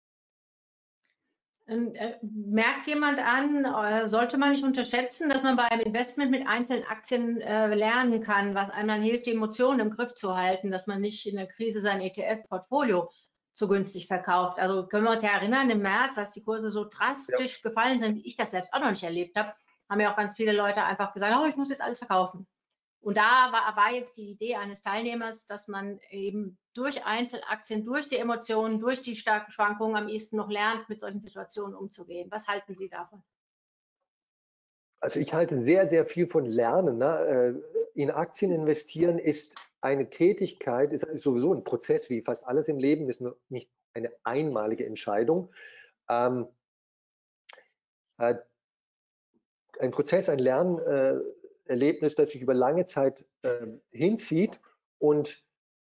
Äh, merkt jemand an, äh, sollte man nicht unterschätzen, dass man beim Investment mit einzelnen Aktien äh, lernen kann, was einem dann hilft, die Emotionen im Griff zu halten, dass man nicht in der Krise sein E T F-Portfolio zu günstig verkauft. Also können wir uns ja erinnern, im März, als die Kurse so Ja. drastisch gefallen sind, wie ich das selbst auch noch nicht erlebt habe, haben ja auch ganz viele Leute einfach gesagt, oh, ich muss jetzt alles verkaufen. Und da war, war jetzt die Idee eines Teilnehmers, dass man eben durch Einzelaktien, durch die Emotionen, durch die starken Schwankungen am ehesten noch lernt, mit solchen Situationen umzugehen. Was halten Sie davon? Also ich halte sehr, sehr viel von Lernen. Ne? In Aktien investieren ist eine Tätigkeit, ist sowieso ein Prozess, wie fast alles im Leben, ist nicht eine einmalige Entscheidung. Ähm, äh, ein Prozess, ein Lernerlebnis, das sich über lange Zeit äh, hinzieht und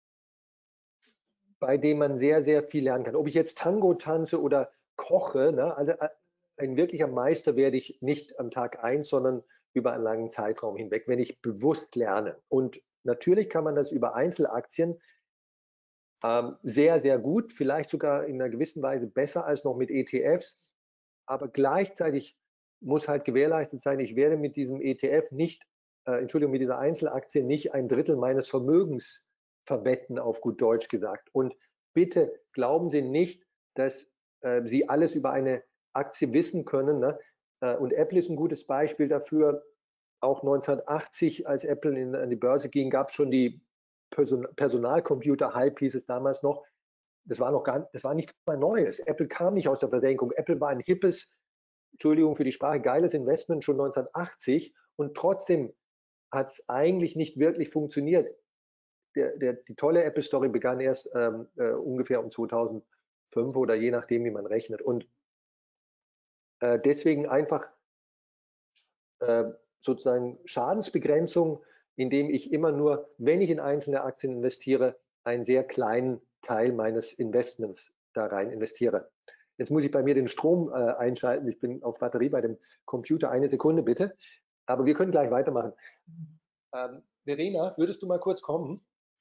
bei dem man sehr, sehr viel lernen kann. Ob ich jetzt Tango tanze oder koche, ne, also ein wirklicher Meister werde ich nicht am Tag eins, sondern über einen langen Zeitraum hinweg, wenn ich bewusst lerne. Und natürlich kann man das über Einzelaktien Ähm, sehr, sehr gut, vielleicht sogar in einer gewissen Weise besser als noch mit E T Fs. Aber gleichzeitig muss halt gewährleistet sein, ich werde mit diesem E T F nicht, äh, Entschuldigung, mit dieser Einzelaktie nicht ein Drittel meines Vermögens verwetten, auf gut Deutsch gesagt. Und bitte glauben Sie nicht, dass äh, Sie alles über eine Aktie wissen können. Ne? Äh, und Apple ist ein gutes Beispiel dafür. Auch neunzehnhundertachtzig, als Apple in, an die Börse ging, gab es schon die Person Personalcomputer-Hype, hieß es damals noch. Das war noch gar, das war nichts mal Neues. Apple kam nicht aus der Versenkung. Apple war ein hippes, Entschuldigung für die Sprache, geiles Investment schon neunzehnhundertachtzig und trotzdem hat es eigentlich nicht wirklich funktioniert. Der, der, die tolle Apple-Story begann erst ähm, äh, ungefähr um zweitausendfünf oder je nachdem, wie man rechnet. Und äh, deswegen einfach äh, sozusagen Schadensbegrenzung, indem ich immer nur, wenn ich in einzelne Aktien investiere, einen sehr kleinen Teil meines Investments da rein investiere. Jetzt muss ich bei mir den Strom äh, einschalten. Ich bin auf Batterie bei dem Computer. Eine Sekunde bitte. Aber wir können gleich weitermachen. Ähm, Verena, würdest du mal kurz kommen?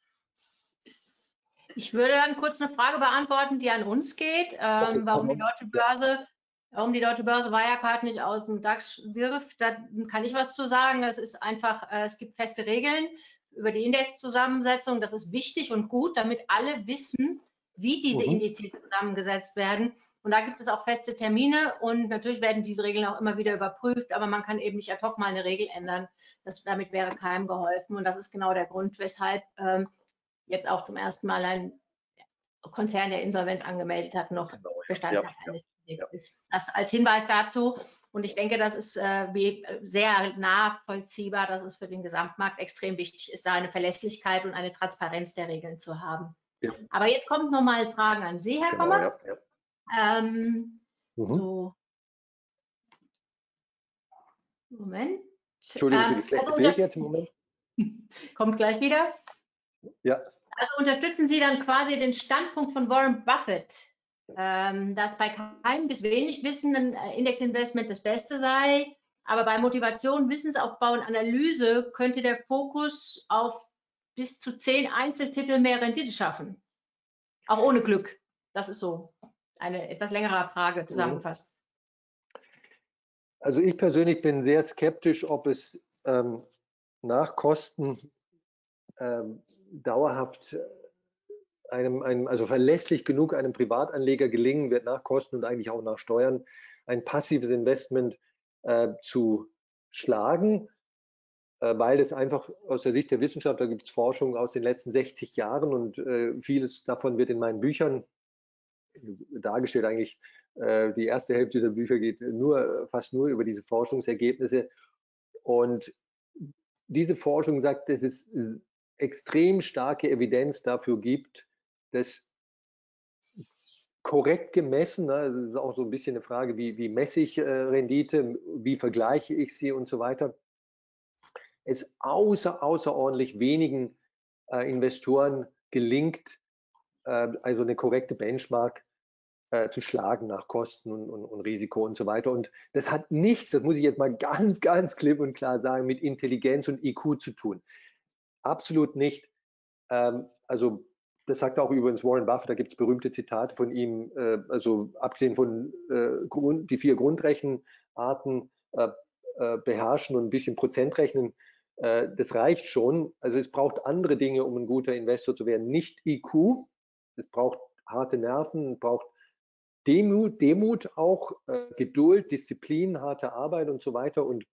Ich würde dann kurz eine Frage beantworten, die an uns geht, ähm, Okay, warum die komm. Deutsche Börse, warum die Deutsche Börse Wirecard nicht aus dem DAX wirft. Da kann ich was zu sagen. Es ist einfach, äh, es gibt feste Regeln über die Indexzusammensetzung. Das ist wichtig und gut, damit alle wissen, wie diese Mhm. Indizes zusammengesetzt werden. Und da gibt es auch feste Termine und natürlich werden diese Regeln auch immer wieder überprüft, aber man kann eben nicht ad hoc mal eine Regel ändern. Das, damit wäre keinem geholfen und das ist genau der Grund, weshalb ähm, jetzt auch zum ersten Mal ein Konzern, der Insolvenz angemeldet hat, noch Genau, ja. Bestandteil Ja, eines ja. Index ist. Das als Hinweis dazu. Und ich denke, das ist äh, sehr nachvollziehbar, dass es für den Gesamtmarkt extrem wichtig ist, da eine Verlässlichkeit und eine Transparenz der Regeln zu haben. Ja. Aber jetzt kommt nochmal Fragen an Sie, Herr Genau, Kommer. ja, ja. Ähm, Mhm. so. Moment. Entschuldigung für Ähm, die schlechte also Bild jetzt im Moment. kommt gleich wieder. Ja. Also unterstützen Sie dann quasi den Standpunkt von Warren Buffett, ähm, dass bei keinem bis wenig Wissen ein Indexinvestment das Beste sei, aber bei Motivation, Wissensaufbau und Analyse könnte der Fokus auf bis zu zehn Einzeltitel mehr Rendite schaffen. Auch ohne Glück. Das ist so eine etwas längere Frage zusammengefasst. Also ich persönlich bin sehr skeptisch, ob es ähm, nach Kosten ähm, dauerhaft einem, einem, also verlässlich genug einem Privatanleger gelingen wird, nach Kosten und eigentlich auch nach Steuern, ein passives Investment äh, zu schlagen, äh, weil es einfach aus der Sicht der Wissenschaft, da gibt es Forschung aus den letzten sechzig Jahren und äh, vieles davon wird in meinen Büchern dargestellt. Eigentlich äh, die erste Hälfte der Bücher geht nur, fast nur über diese Forschungsergebnisse. Und diese Forschung sagt, dass es extrem starke Evidenz dafür gibt, dass korrekt gemessen, ne, das ist auch so ein bisschen eine Frage, wie, wie messe ich äh, Rendite, wie vergleiche ich sie und so weiter, es außer, außerordentlich wenigen äh, Investoren gelingt, äh, also eine korrekte Benchmark äh, zu schlagen nach Kosten und, und, und Risiko und so weiter. Und das hat nichts, das muss ich jetzt mal ganz, ganz klipp und klar sagen, mit Intelligenz und I Q zu tun. Absolut nicht. Ähm, also das sagt auch übrigens Warren Buffett, da gibt es berühmte Zitate von ihm, äh, also abgesehen von äh, Grund, die vier Grundrechenarten äh, äh, beherrschen und ein bisschen Prozentrechnen, äh, das reicht schon. Also es braucht andere Dinge, um ein guter Investor zu werden. Nicht I Q, es braucht harte Nerven, es braucht Demut, Demut auch, äh, Geduld, Disziplin, harte Arbeit und so weiter. Und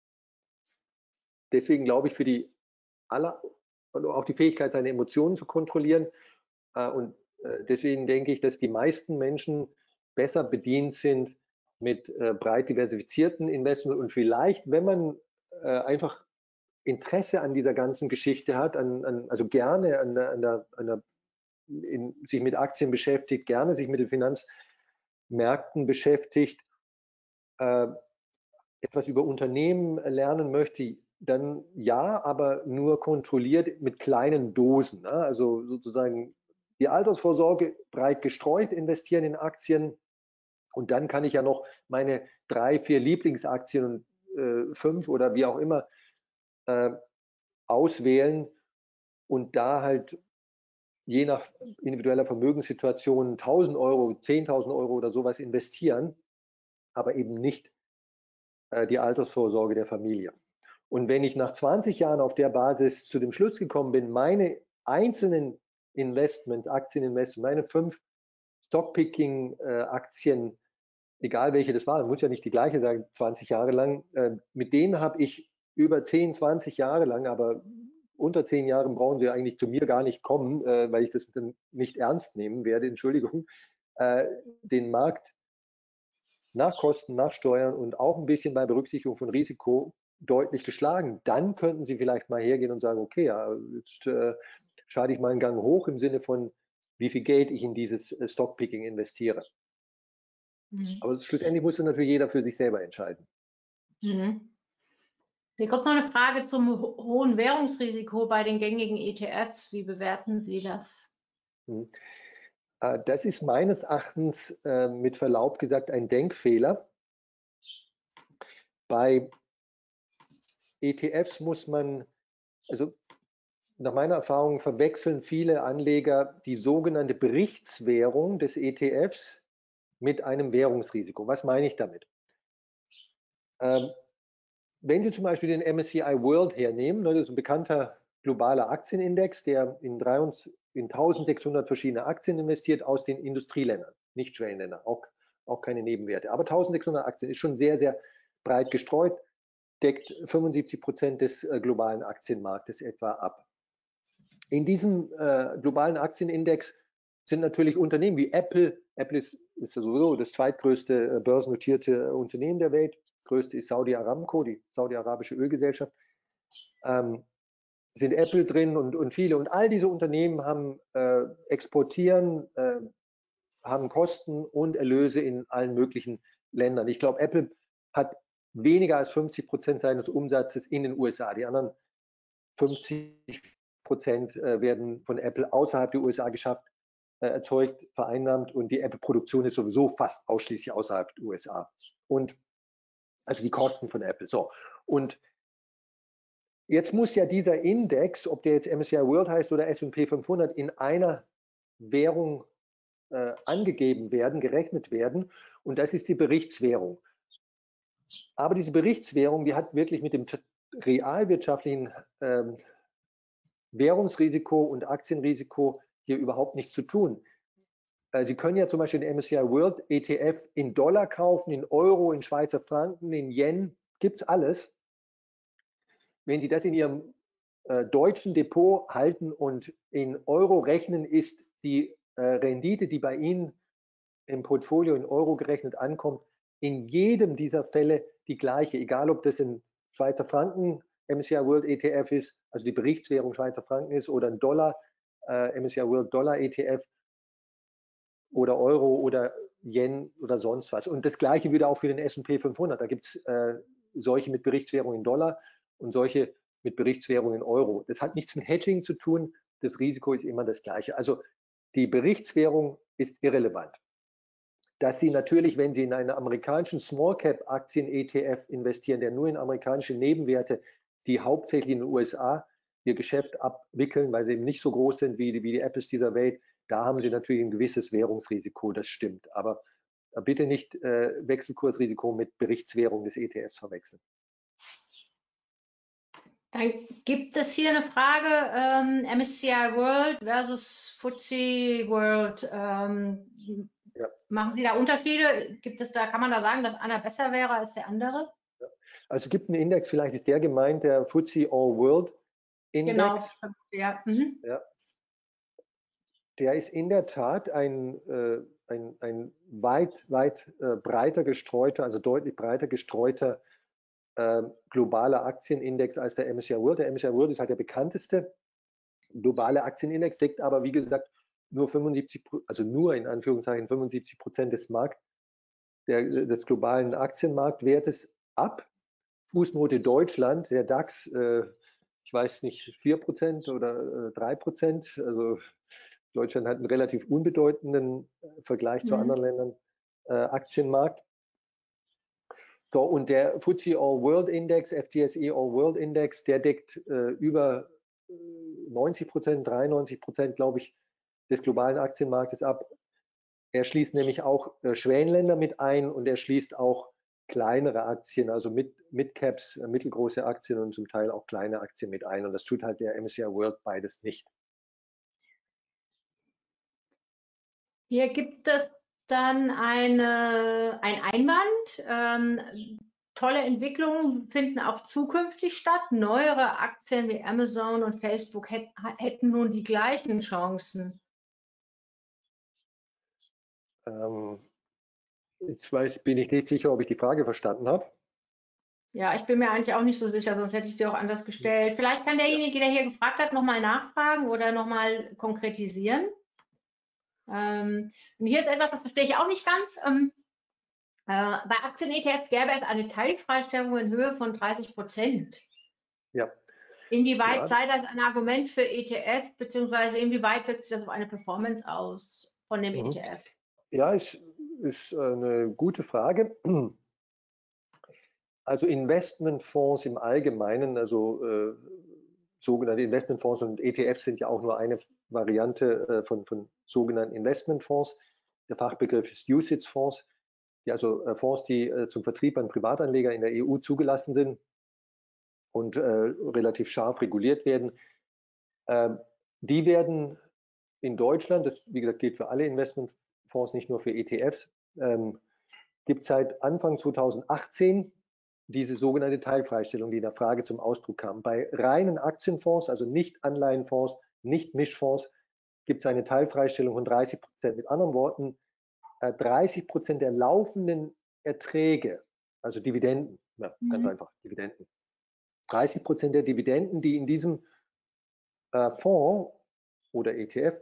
deswegen glaube ich, für die aller, auch die Fähigkeit, seine Emotionen zu kontrollieren. Äh, und äh, deswegen denke ich, dass die meisten Menschen besser bedient sind mit äh, breit diversifizierten Investments. Und vielleicht, wenn man äh, einfach Interesse an dieser ganzen Geschichte hat, an, an, also gerne an der, an der, an der in, sich mit Aktien beschäftigt, gerne sich mit den Finanzmärkten beschäftigt, äh, etwas über Unternehmen lernen möchte, dann ja, aber nur kontrolliert mit kleinen Dosen. Ne? Also sozusagen die Altersvorsorge breit gestreut investieren in Aktien und dann kann ich ja noch meine drei, vier Lieblingsaktien und äh, fünf oder wie auch immer äh, auswählen und da halt je nach individueller Vermögenssituation tausend Euro, zehntausend Euro oder sowas investieren, aber eben nicht äh, die Altersvorsorge der Familie. Und wenn ich nach zwanzig Jahren auf der Basis zu dem Schluss gekommen bin, meine einzelnen Investments, Aktieninvestments, meine fünf Stockpicking-Aktien, egal welche das war, muss ja nicht die gleiche sein, zwanzig Jahre lang, äh, mit denen habe ich über zehn, zwanzig Jahre lang, aber unter zehn Jahren brauchen sie eigentlich zu mir gar nicht kommen, äh, weil ich das dann nicht ernst nehmen werde, Entschuldigung, äh, den Markt nach Kosten, nach Steuern und auch ein bisschen bei Berücksichtigung von Risiko deutlich geschlagen. Dann könnten Sie vielleicht mal hergehen und sagen, okay, ja, jetzt äh, schalte ich mal einen Gang hoch im Sinne von, wie viel Geld ich in dieses äh, Stockpicking investiere. Mhm. Aber schlussendlich muss es natürlich jeder für sich selber entscheiden. Mhm. Hier kommt noch eine Frage zum ho hohen Währungsrisiko bei den gängigen E T Fs. Wie bewerten Sie das? Mhm. Das ist meines Erachtens äh, mit Verlaub gesagt ein Denkfehler. Bei E T Fs muss man, also nach meiner Erfahrung verwechseln viele Anleger die sogenannte Berichtswährung des E T Fs mit einem Währungsrisiko. Was meine ich damit? Ähm, wenn Sie zum Beispiel den M S C I World hernehmen, das ist ein bekannter globaler Aktienindex, der in, in eintausendsechshundert verschiedene Aktien investiert aus den Industrieländern, nicht Schwellenländer, auch, auch keine Nebenwerte. Aber eintausendsechshundert Aktien ist schon sehr, sehr breit gestreut, deckt fünfundsiebzig Prozent des äh, globalen Aktienmarktes etwa ab. In diesem äh, globalen Aktienindex sind natürlich Unternehmen wie Apple. Apple ist, ist ja sowieso das zweitgrößte äh, börsennotierte äh, Unternehmen der Welt. Größte ist Saudi Aramco, die saudi-arabische Ölgesellschaft. Ähm, sind Apple drin und, und viele. Und all diese Unternehmen haben äh, exportieren, äh, haben Kosten und Erlöse in allen möglichen Ländern. Ich glaube, Apple hat weniger als fünfzig Prozent seines Umsatzes in den U S A. Die anderen fünfzig Prozent werden von Apple außerhalb der U S A geschafft, äh, erzeugt, vereinnahmt und die Apple-Produktion ist sowieso fast ausschließlich außerhalb der U S A. Und also die Kosten von Apple. So. Und jetzt muss ja dieser Index, ob der jetzt M S C I World heißt oder S und P fünfhundert, in einer Währung äh, angegeben werden, gerechnet werden. Und das ist die Berichtswährung. Aber diese Berichtswährung, die hat wirklich mit dem realwirtschaftlichen ähm, Währungsrisiko und Aktienrisiko hier überhaupt nichts zu tun. Sie können ja zum Beispiel den M S C I World E T F in Dollar kaufen, in Euro, in Schweizer Franken, in Yen, gibt es alles. Wenn Sie das in Ihrem äh, deutschen Depot halten und in Euro rechnen, ist die äh, Rendite, die bei Ihnen im Portfolio in Euro gerechnet ankommt, in jedem dieser Fälle die gleiche, egal ob das ein Schweizer Franken M S C I World E T F ist, also die Berichtswährung Schweizer Franken ist, oder ein Dollar äh, M S C I World Dollar E T F oder Euro oder Yen oder sonst was. Und das gleiche wieder auch für den S und P fünfhundert. Da gibt es äh, solche mit Berichtswährung in Dollar und solche mit Berichtswährung in Euro. Das hat nichts mit Hedging zu tun. Das Risiko ist immer das gleiche. Also die Berichtswährung ist irrelevant. Dass Sie natürlich, wenn Sie in einen amerikanischen Small Cap Aktien E T F investieren, der nur in amerikanische Nebenwerte, die hauptsächlich in den U S A ihr Geschäft abwickeln, weil sie eben nicht so groß sind wie die, wie die Apples dieser Welt, da haben Sie natürlich ein gewisses Währungsrisiko, das stimmt. Aber bitte nicht äh, Wechselkursrisiko mit Berichtswährung des E T Fs verwechseln. Dann gibt es hier eine Frage, ähm, M S C I World versus F T S E World. Ähm, ja. Machen Sie da Unterschiede? Gibt es da, kann man da sagen, dass einer besser wäre als der andere? Ja. Also es gibt einen Index, vielleicht ist der gemeint, der F T S E All World Index. Genau, ja. Mhm. Ja. Der ist in der Tat ein, äh, ein, ein weit, weit äh, breiter gestreuter, also deutlich breiter gestreuter äh, globaler Aktienindex als der M S C I World. Der M S C I World ist halt der bekannteste globale Aktienindex, deckt aber, wie gesagt, nur fünfundsiebzig, also nur in Anführungszeichen fünfundsiebzig Prozent des Markt, der, des globalen Aktienmarktwertes ab. Fußnote Deutschland, der DAX, äh, ich weiß nicht, vier Prozent oder äh, drei Prozent, also Deutschland hat einen relativ unbedeutenden Vergleich mhm. zu anderen Ländern äh, Aktienmarkt. So, und der F T S E All World Index, F T S E All World Index, der deckt äh, über neunzig Prozent, dreiundneunzig Prozent, glaube ich, des globalen Aktienmarktes ab. Er schließt nämlich auch äh, Schwellenländer mit ein und er schließt auch kleinere Aktien, also mit, Mid-Caps, äh, mittelgroße Aktien und zum Teil auch kleine Aktien mit ein. Und das tut halt der M S C I World beides nicht. Hier gibt es dann eine, ein Einwand. Ähm, tolle Entwicklungen finden auch zukünftig statt. Neuere Aktien wie Amazon und Facebook hätt, hätten nun die gleichen Chancen. Ähm, jetzt weiß, bin ich nicht sicher, ob ich die Frage verstanden habe. Ja, ich bin mir eigentlich auch nicht so sicher, sonst hätte ich sie auch anders gestellt. Vielleicht kann derjenige, der hier gefragt hat, nochmal nachfragen oder nochmal konkretisieren. Ähm, und hier ist etwas, das verstehe ich auch nicht ganz. Ähm, äh, bei Aktien-E T Fs gäbe es eine Teilfreistellung in Höhe von dreißig Prozent. Ja. Inwieweit Ja. sei das ein Argument für E T F, beziehungsweise inwieweit wirkt sich das auf eine Performance aus von dem Mhm. E T F? Ja, ist, ist eine gute Frage. Also Investmentfonds im Allgemeinen, also äh, sogenannte Investmentfonds und E T Fs sind ja auch nur eine Variante äh, von, von sogenannten Investmentfonds. Der Fachbegriff ist U C I T S-Fonds, die also äh, Fonds, die äh, zum Vertrieb an Privatanleger in der E U zugelassen sind und äh, relativ scharf reguliert werden. Ähm, die werden in Deutschland, das wie gesagt gilt für alle Investmentfonds, nicht nur für E T Fs, ähm, gibt es seit Anfang zweitausendachtzehn diese sogenannte Teilfreistellung, die in der Frage zum Ausdruck kam. Bei reinen Aktienfonds, also nicht Anleihenfonds, nicht Mischfonds, gibt es eine Teilfreistellung von dreißig Prozent. Mit anderen Worten, dreißig Prozent der laufenden Erträge, also Dividenden, ja, ganz Mhm. einfach, Dividenden. dreißig Prozent der Dividenden, die in diesem äh, Fonds oder E T F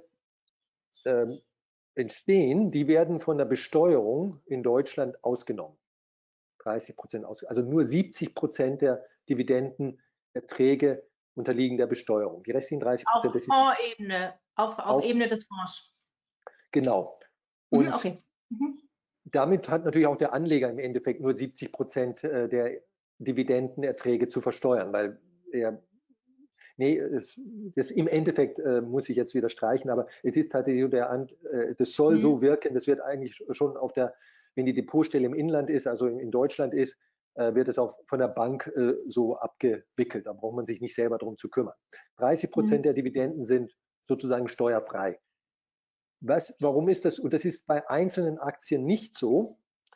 äh, entstehen, die werden von der Besteuerung in Deutschland ausgenommen. dreißig Prozent aus, also nur siebzig Prozent der Dividendenerträge unterliegen der Besteuerung. Die restlichen dreißig Prozent, Auf Fondsebene, auf, auf, auf Ebene des Fonds. Genau. Und Und okay. Mhm. damit hat natürlich auch der Anleger im Endeffekt nur siebzig Prozent der Dividendenerträge zu versteuern, weil er, nee, es, das im Endeffekt äh, muss ich jetzt wieder streichen, aber es ist tatsächlich so, der, äh, das soll mhm. so wirken, das wird eigentlich schon auf der, wenn die Depotstelle im Inland ist, also in, in Deutschland ist, äh, wird es auch von der Bank äh, so abgewickelt. Da braucht man sich nicht selber darum zu kümmern. dreißig Prozent mhm. der Dividenden sind sozusagen steuerfrei. Was, warum ist das? Und das ist bei einzelnen Aktien nicht so.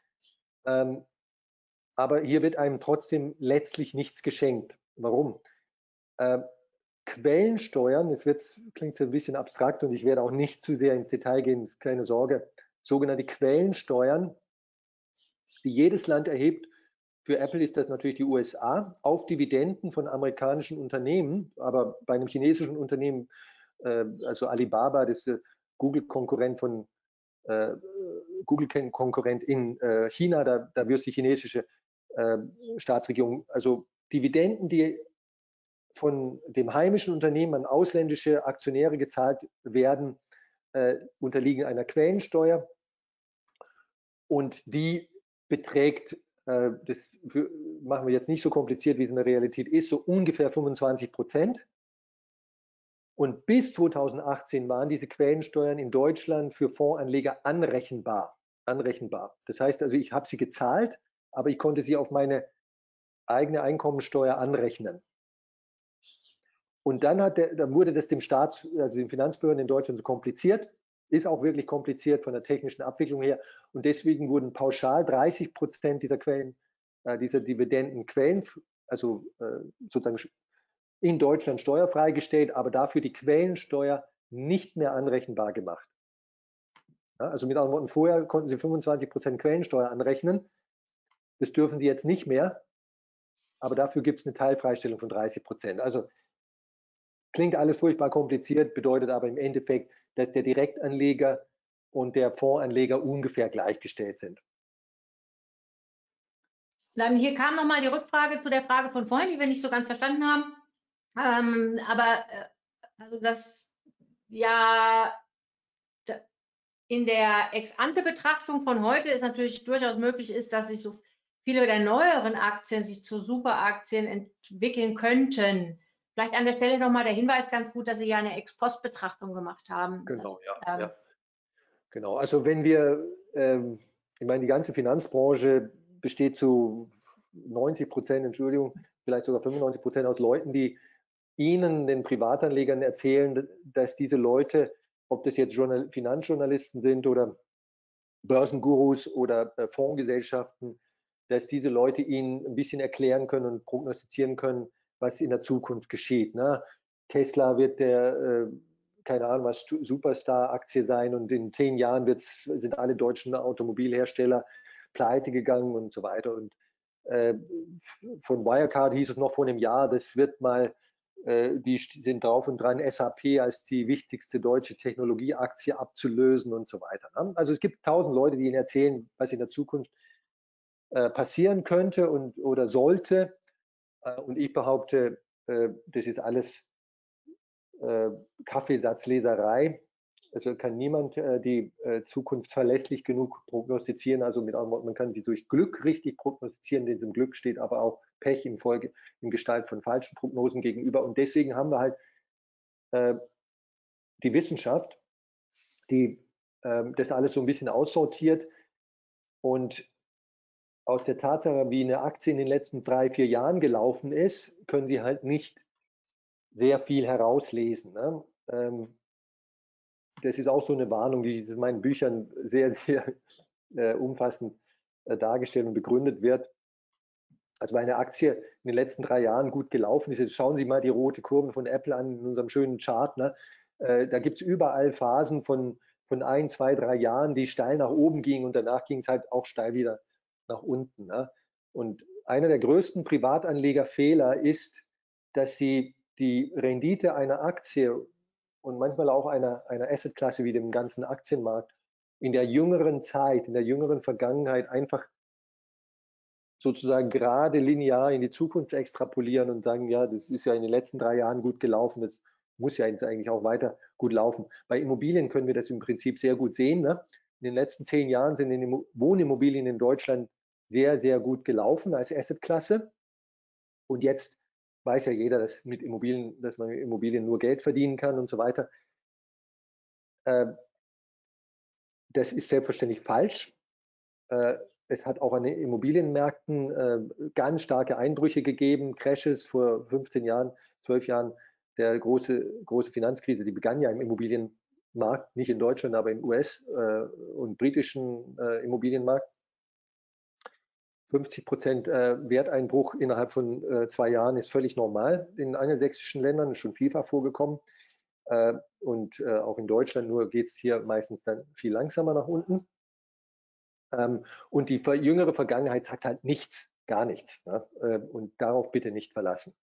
Ähm, aber hier wird einem trotzdem letztlich nichts geschenkt. Warum? Ähm, Quellensteuern, jetzt wird's, klingt es ein bisschen abstrakt und ich werde auch nicht zu sehr ins Detail gehen, keine Sorge. Sogenannte Quellensteuern, die jedes Land erhebt. Für Apple ist das natürlich die U S A, auf Dividenden von amerikanischen Unternehmen, aber bei einem chinesischen Unternehmen, äh, also Alibaba, das ist Google-Konkurrent von äh, Google-Konkurrent in äh, China, da, da wird die chinesische äh, Staatsregierung, also Dividenden, die von dem heimischen Unternehmen an ausländische Aktionäre gezahlt werden, äh, unterliegen einer Quellensteuer und die beträgt, äh, das für, machen wir jetzt nicht so kompliziert, wie es in der Realität ist, so ungefähr fünfundzwanzig Prozent. Und bis zweitausendachtzehn waren diese Quellensteuern in Deutschland für Fondsanleger anrechenbar. anrechenbar. Das heißt also, ich habe sie gezahlt, aber ich konnte sie auf meine eigene Einkommensteuer anrechnen. Und dann, hat der, dann wurde das dem Staat, also den Finanzbehörden in Deutschland so kompliziert, ist auch wirklich kompliziert von der technischen Abwicklung her. Und deswegen wurden pauschal dreißig Prozent dieser Quellen, äh, dieser Dividendenquellen, also äh, sozusagen in Deutschland steuerfrei gestellt, aber dafür die Quellensteuer nicht mehr anrechenbar gemacht. Ja, also mit anderen Worten, vorher konnten Sie fünfundzwanzig Prozent Quellensteuer anrechnen. Das dürfen Sie jetzt nicht mehr, aber dafür gibt es eine Teilfreistellung von dreißig Prozent. Also klingt alles furchtbar kompliziert, bedeutet aber im Endeffekt, dass der Direktanleger und der Fondsanleger ungefähr gleichgestellt sind. Dann hier kam nochmal die Rückfrage zu der Frage von vorhin, die wir nicht so ganz verstanden haben. Ähm, aber äh, also das ja in der Ex-ante-Betrachtung von heute ist natürlich durchaus möglich ist, dass sich so viele der neueren Aktien sich zu Superaktien entwickeln könnten. Vielleicht an der Stelle nochmal der Hinweis ganz gut, dass Sie ja eine Ex-Post-Betrachtung gemacht haben. Genau, ja, also, ähm, ja. Genau. Also wenn wir, ähm, ich meine, die ganze Finanzbranche besteht zu neunzig Prozent, Entschuldigung, vielleicht sogar fünfundneunzig Prozent aus Leuten, die Ihnen, den Privatanlegern, erzählen, dass diese Leute, ob das jetzt Journal Finanzjournalisten sind oder Börsengurus oder äh, Fondsgesellschaften, dass diese Leute Ihnen ein bisschen erklären können und prognostizieren können, was in der Zukunft geschieht. Ne? Tesla wird der, äh, keine Ahnung was, Superstar-Aktie sein und in zehn Jahren wird's, sind alle deutschen Automobilhersteller pleite gegangen und so weiter. Und äh, von Wirecard hieß es noch vor einem Jahr, das wird mal, äh, die sind drauf und dran, S A P als die wichtigste deutsche Technologieaktie abzulösen und so weiter. Ne? Also es gibt tausend Leute, die Ihnen erzählen, was in der Zukunft äh, passieren könnte und oder sollte. Äh, und ich behaupte, äh, das ist alles äh, Kaffeesatzleserei. Also kann niemand äh, die äh, Zukunft verlässlich genug prognostizieren. Also mit anderen Worten, man kann sie durch Glück richtig prognostizieren, denn im Glück steht aber auch Pech in Folge in Gestalt von falschen Prognosen gegenüber. Und deswegen haben wir halt äh, die Wissenschaft, die äh, das alles so ein bisschen aussortiert und aus der Tatsache, wie eine Aktie in den letzten drei, vier Jahren gelaufen ist, können Sie halt nicht sehr viel herauslesen. Ne? Ähm, das ist auch so eine Warnung, die in meinen Büchern sehr, sehr äh, umfassend äh, dargestellt und begründet wird. Also weil eine Aktie in den letzten drei Jahren gut gelaufen ist, jetzt schauen Sie mal die rote Kurve von Apple an in unserem schönen Chart. Ne? Äh, da gibt es überall Phasen von, von ein, zwei, drei Jahren, die steil nach oben gingen und danach ging es halt auch steil wieder nach unten. Ne? Und einer der größten Privatanlegerfehler ist, dass sie die Rendite einer Aktie und manchmal auch einer, einer Assetklasse wie dem ganzen Aktienmarkt in der jüngeren Zeit, in der jüngeren Vergangenheit einfach sozusagen gerade linear in die Zukunft extrapolieren und sagen, ja, das ist ja in den letzten drei Jahren gut gelaufen, das muss ja jetzt eigentlich auch weiter gut laufen. Bei Immobilien können wir das im Prinzip sehr gut sehen. Ne? In den letzten zehn Jahren sind die Wohnimmobilien in Deutschland sehr, sehr gut gelaufen als Assetklasse. Und jetzt weiß ja jeder, dass mit Immobilien, dass man mit Immobilien nur Geld verdienen kann und so weiter. Das ist selbstverständlich falsch. Es hat auch an den Immobilienmärkten ganz starke Einbrüche gegeben, Crashes vor fünfzehn Jahren, zwölf Jahren. Der große, große Finanzkrise, die begann ja im Immobilienmarkt, nicht in Deutschland, aber im U S- und britischen Immobilienmarkt. fünfzig Prozent Werteinbruch innerhalb von zwei Jahren ist völlig normal. In angelsächsischen Ländern ist schon vielfach vorgekommen. Und auch in Deutschland, nur geht es hier meistens dann viel langsamer nach unten. Und die jüngere Vergangenheit sagt halt nichts, gar nichts. Ne? Und darauf bitte nicht verlassen.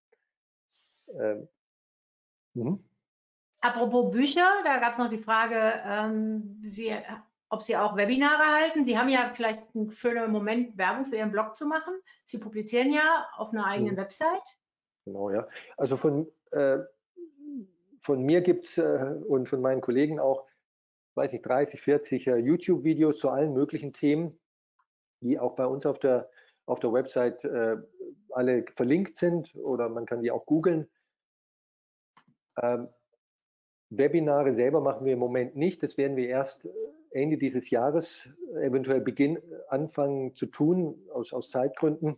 Mhm. Apropos Bücher, da gab es noch die Frage, ähm, Sie, ob Sie auch Webinare halten. Sie haben ja vielleicht einen schönen Moment, Werbung für Ihren Blog zu machen. Sie publizieren ja auf einer eigenen mhm. Website. Genau, ja. Also von, äh, von mir gibt es äh, und von meinen Kollegen auch, weiß nicht, dreißig, vierzig äh, YouTube-Videos zu allen möglichen Themen, die auch bei uns auf der, auf der Website äh, alle verlinkt sind oder man kann die auch googeln. Ähm, Webinare selber machen wir im Moment nicht. Das werden wir erst Ende dieses Jahres eventuell Beginn anfangen zu tun, aus, aus Zeitgründen.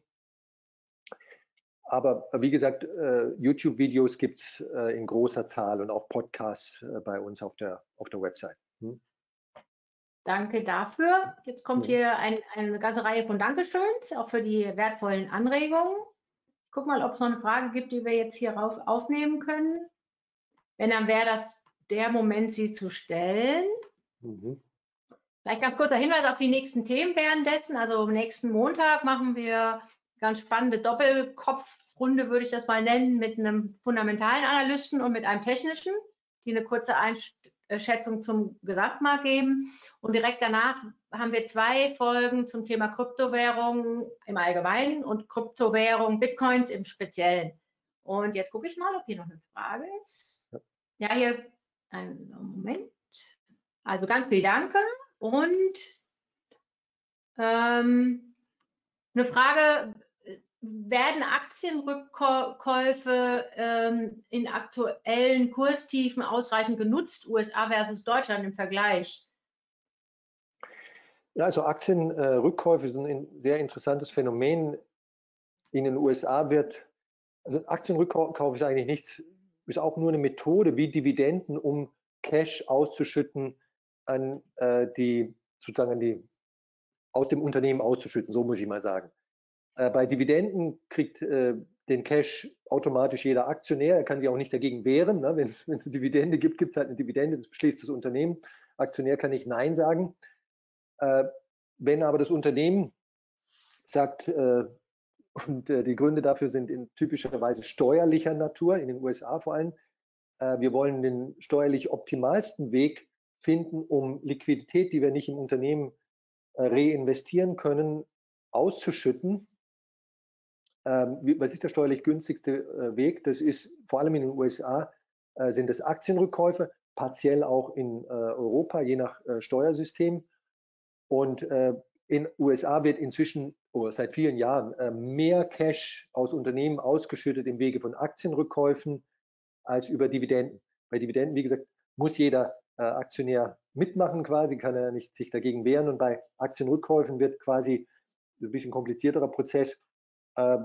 Aber wie gesagt, äh, YouTube-Videos gibt es äh, in großer Zahl und auch Podcasts äh, bei uns auf der, auf der Website. Hm? Danke dafür. Jetzt kommt hm. hier ein, eine ganze Reihe von Dankeschöns, auch für die wertvollen Anregungen. Ich gucke mal, ob es noch eine Frage gibt, die wir jetzt hier rauf aufnehmen können. Wenn, dann wäre das der Moment, sie zu stellen. Mhm. Vielleicht ganz kurzer Hinweis auf die nächsten Themen währenddessen. Also nächsten Montag machen wir ganz spannende Doppelkopfrunde, würde ich das mal nennen, mit einem fundamentalen Analysten und mit einem technischen, die eine kurze Einschätzung zum Gesamtmarkt geben. Und direkt danach haben wir zwei Folgen zum Thema Kryptowährungen im Allgemeinen und Kryptowährung, Bitcoins im Speziellen. Und jetzt gucke ich mal, ob hier noch eine Frage ist. Ja, hier, einen Moment. Also ganz viel Danke. Und ähm, eine Frage, werden Aktienrückkäufe ähm, in aktuellen Kurstiefen ausreichend genutzt, U S A versus Deutschland im Vergleich? Ja, also Aktienrückkäufe sind ein sehr interessantes Phänomen. In den U S A wird, also Aktienrückkauf ist eigentlich nichts, ist auch nur eine Methode wie Dividenden, um Cash auszuschütten an äh, die, sozusagen an die, aus dem Unternehmen auszuschütten, so muss ich mal sagen. Äh, bei Dividenden kriegt äh, den Cash automatisch jeder Aktionär, er kann sich auch nicht dagegen wehren. Ne? Wenn es eine Dividende gibt, gibt es halt eine Dividende, das beschließt das Unternehmen. Aktionär kann nicht Nein sagen. Äh, wenn aber das Unternehmen sagt, äh, und äh, die Gründe dafür sind in typischerweise steuerlicher Natur, in den U S A vor allem, äh, wir wollen den steuerlich optimalsten Weg finden, um Liquidität, die wir nicht im Unternehmen äh, reinvestieren können, auszuschütten. Ähm, wie, was ist der steuerlich günstigste äh, Weg? Das ist vor allem in den U S A äh, sind es Aktienrückkäufe, partiell auch in äh, Europa, je nach äh, Steuersystem. Und äh, in den U S A wird inzwischen oh, seit vielen Jahren äh, mehr Cash aus Unternehmen ausgeschüttet im Wege von Aktienrückkäufen als über Dividenden. Bei Dividenden, wie gesagt, muss jeder äh, Aktionär mitmachen quasi, kann er nicht sich dagegen wehren. Und bei Aktienrückkäufen wird quasi ein bisschen komplizierterer Prozess. Äh,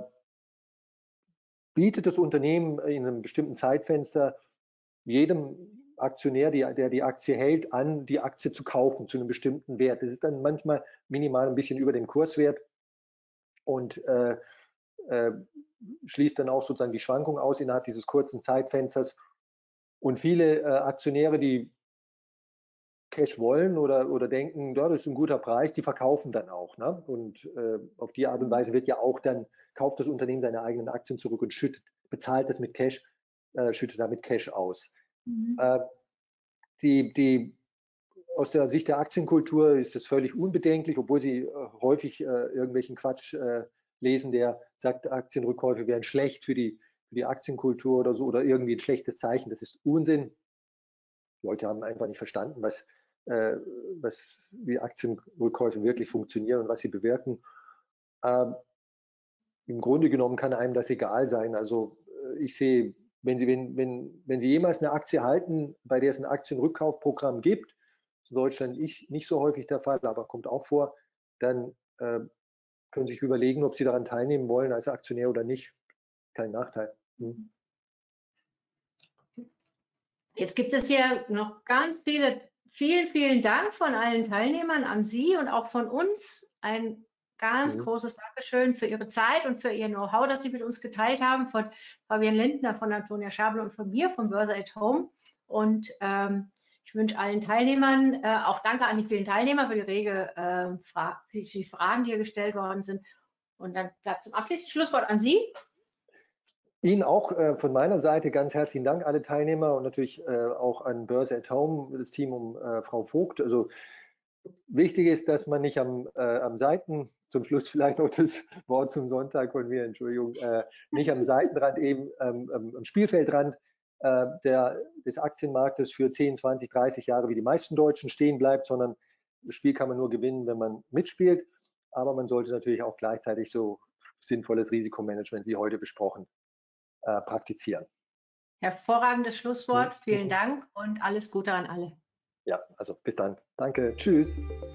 bietet das Unternehmen in einem bestimmten Zeitfenster jedem Aktionär, die, der die Aktie hält, an, die Aktie zu kaufen zu einem bestimmten Wert. Das ist dann manchmal minimal ein bisschen über dem Kurswert und äh, äh, schließt dann auch sozusagen die Schwankung aus innerhalb dieses kurzen Zeitfensters. Und viele äh, Aktionäre, die Cash wollen oder, oder denken, ja, das ist ein guter Preis, die verkaufen dann auch. Ne? Und äh, auf die Art und Weise wird ja auch dann, kauft das Unternehmen seine eigenen Aktien zurück und schüttet, bezahlt das mit Cash, äh, schüttet damit Cash aus. Mhm. Äh, die, die, aus der Sicht der Aktienkultur ist das völlig unbedenklich, obwohl Sie äh, häufig äh, irgendwelchen Quatsch äh, lesen, der sagt, Aktienrückkäufe wären schlecht für die, für die Aktienkultur oder so oder irgendwie ein schlechtes Zeichen. Das ist Unsinn. Leute haben einfach nicht verstanden, was, äh, was, wie Aktienrückkäufe wirklich funktionieren und was sie bewirken. Ähm, Im Grunde genommen kann einem das egal sein. Also äh, ich sehe, wenn Sie, wenn, wenn, wenn Sie jemals eine Aktie halten, bei der es ein Aktienrückkaufprogramm gibt, das ist in Deutschland nicht, nicht so häufig der Fall, aber kommt auch vor, dann äh, können Sie sich überlegen, ob Sie daran teilnehmen wollen als Aktionär oder nicht. Kein Nachteil. Hm. Jetzt gibt es hier noch ganz viele, vielen, vielen Dank von allen Teilnehmern an Sie und auch von uns. Ein ganz mhm. großes Dankeschön für Ihre Zeit und für Ihr Know-how, das Sie mit uns geteilt haben, von Fabian Lindner, von Antonia Schabel und von mir, von Börse at Home. Und ähm, ich wünsche allen Teilnehmern, äh, auch danke an die vielen Teilnehmer für die rege äh, Fra für die Fragen, die hier gestellt worden sind. Und dann bleibt zum Abschluss das Schlusswort an Sie. Ihnen auch äh, von meiner Seite ganz herzlichen Dank, alle Teilnehmer und natürlich äh, auch an Börse at Home, das Team um äh, Frau Vogt. Also wichtig ist, dass man nicht am, äh, am Seiten, zum Schluss vielleicht noch das Wort zum Sonntag von mir, Entschuldigung, äh, nicht am Seitenrand eben, ähm, am Spielfeldrand äh, der, des Aktienmarktes für zehn, zwanzig, dreißig Jahre wie die meisten Deutschen stehen bleibt, sondern das Spiel kann man nur gewinnen, wenn man mitspielt. Aber man sollte natürlich auch gleichzeitig so sinnvolles Risikomanagement wie heute besprochen Äh, praktizieren. Hervorragendes Schlusswort. Vielen Dank und alles Gute an alle. Ja, also bis dann. Danke. Tschüss.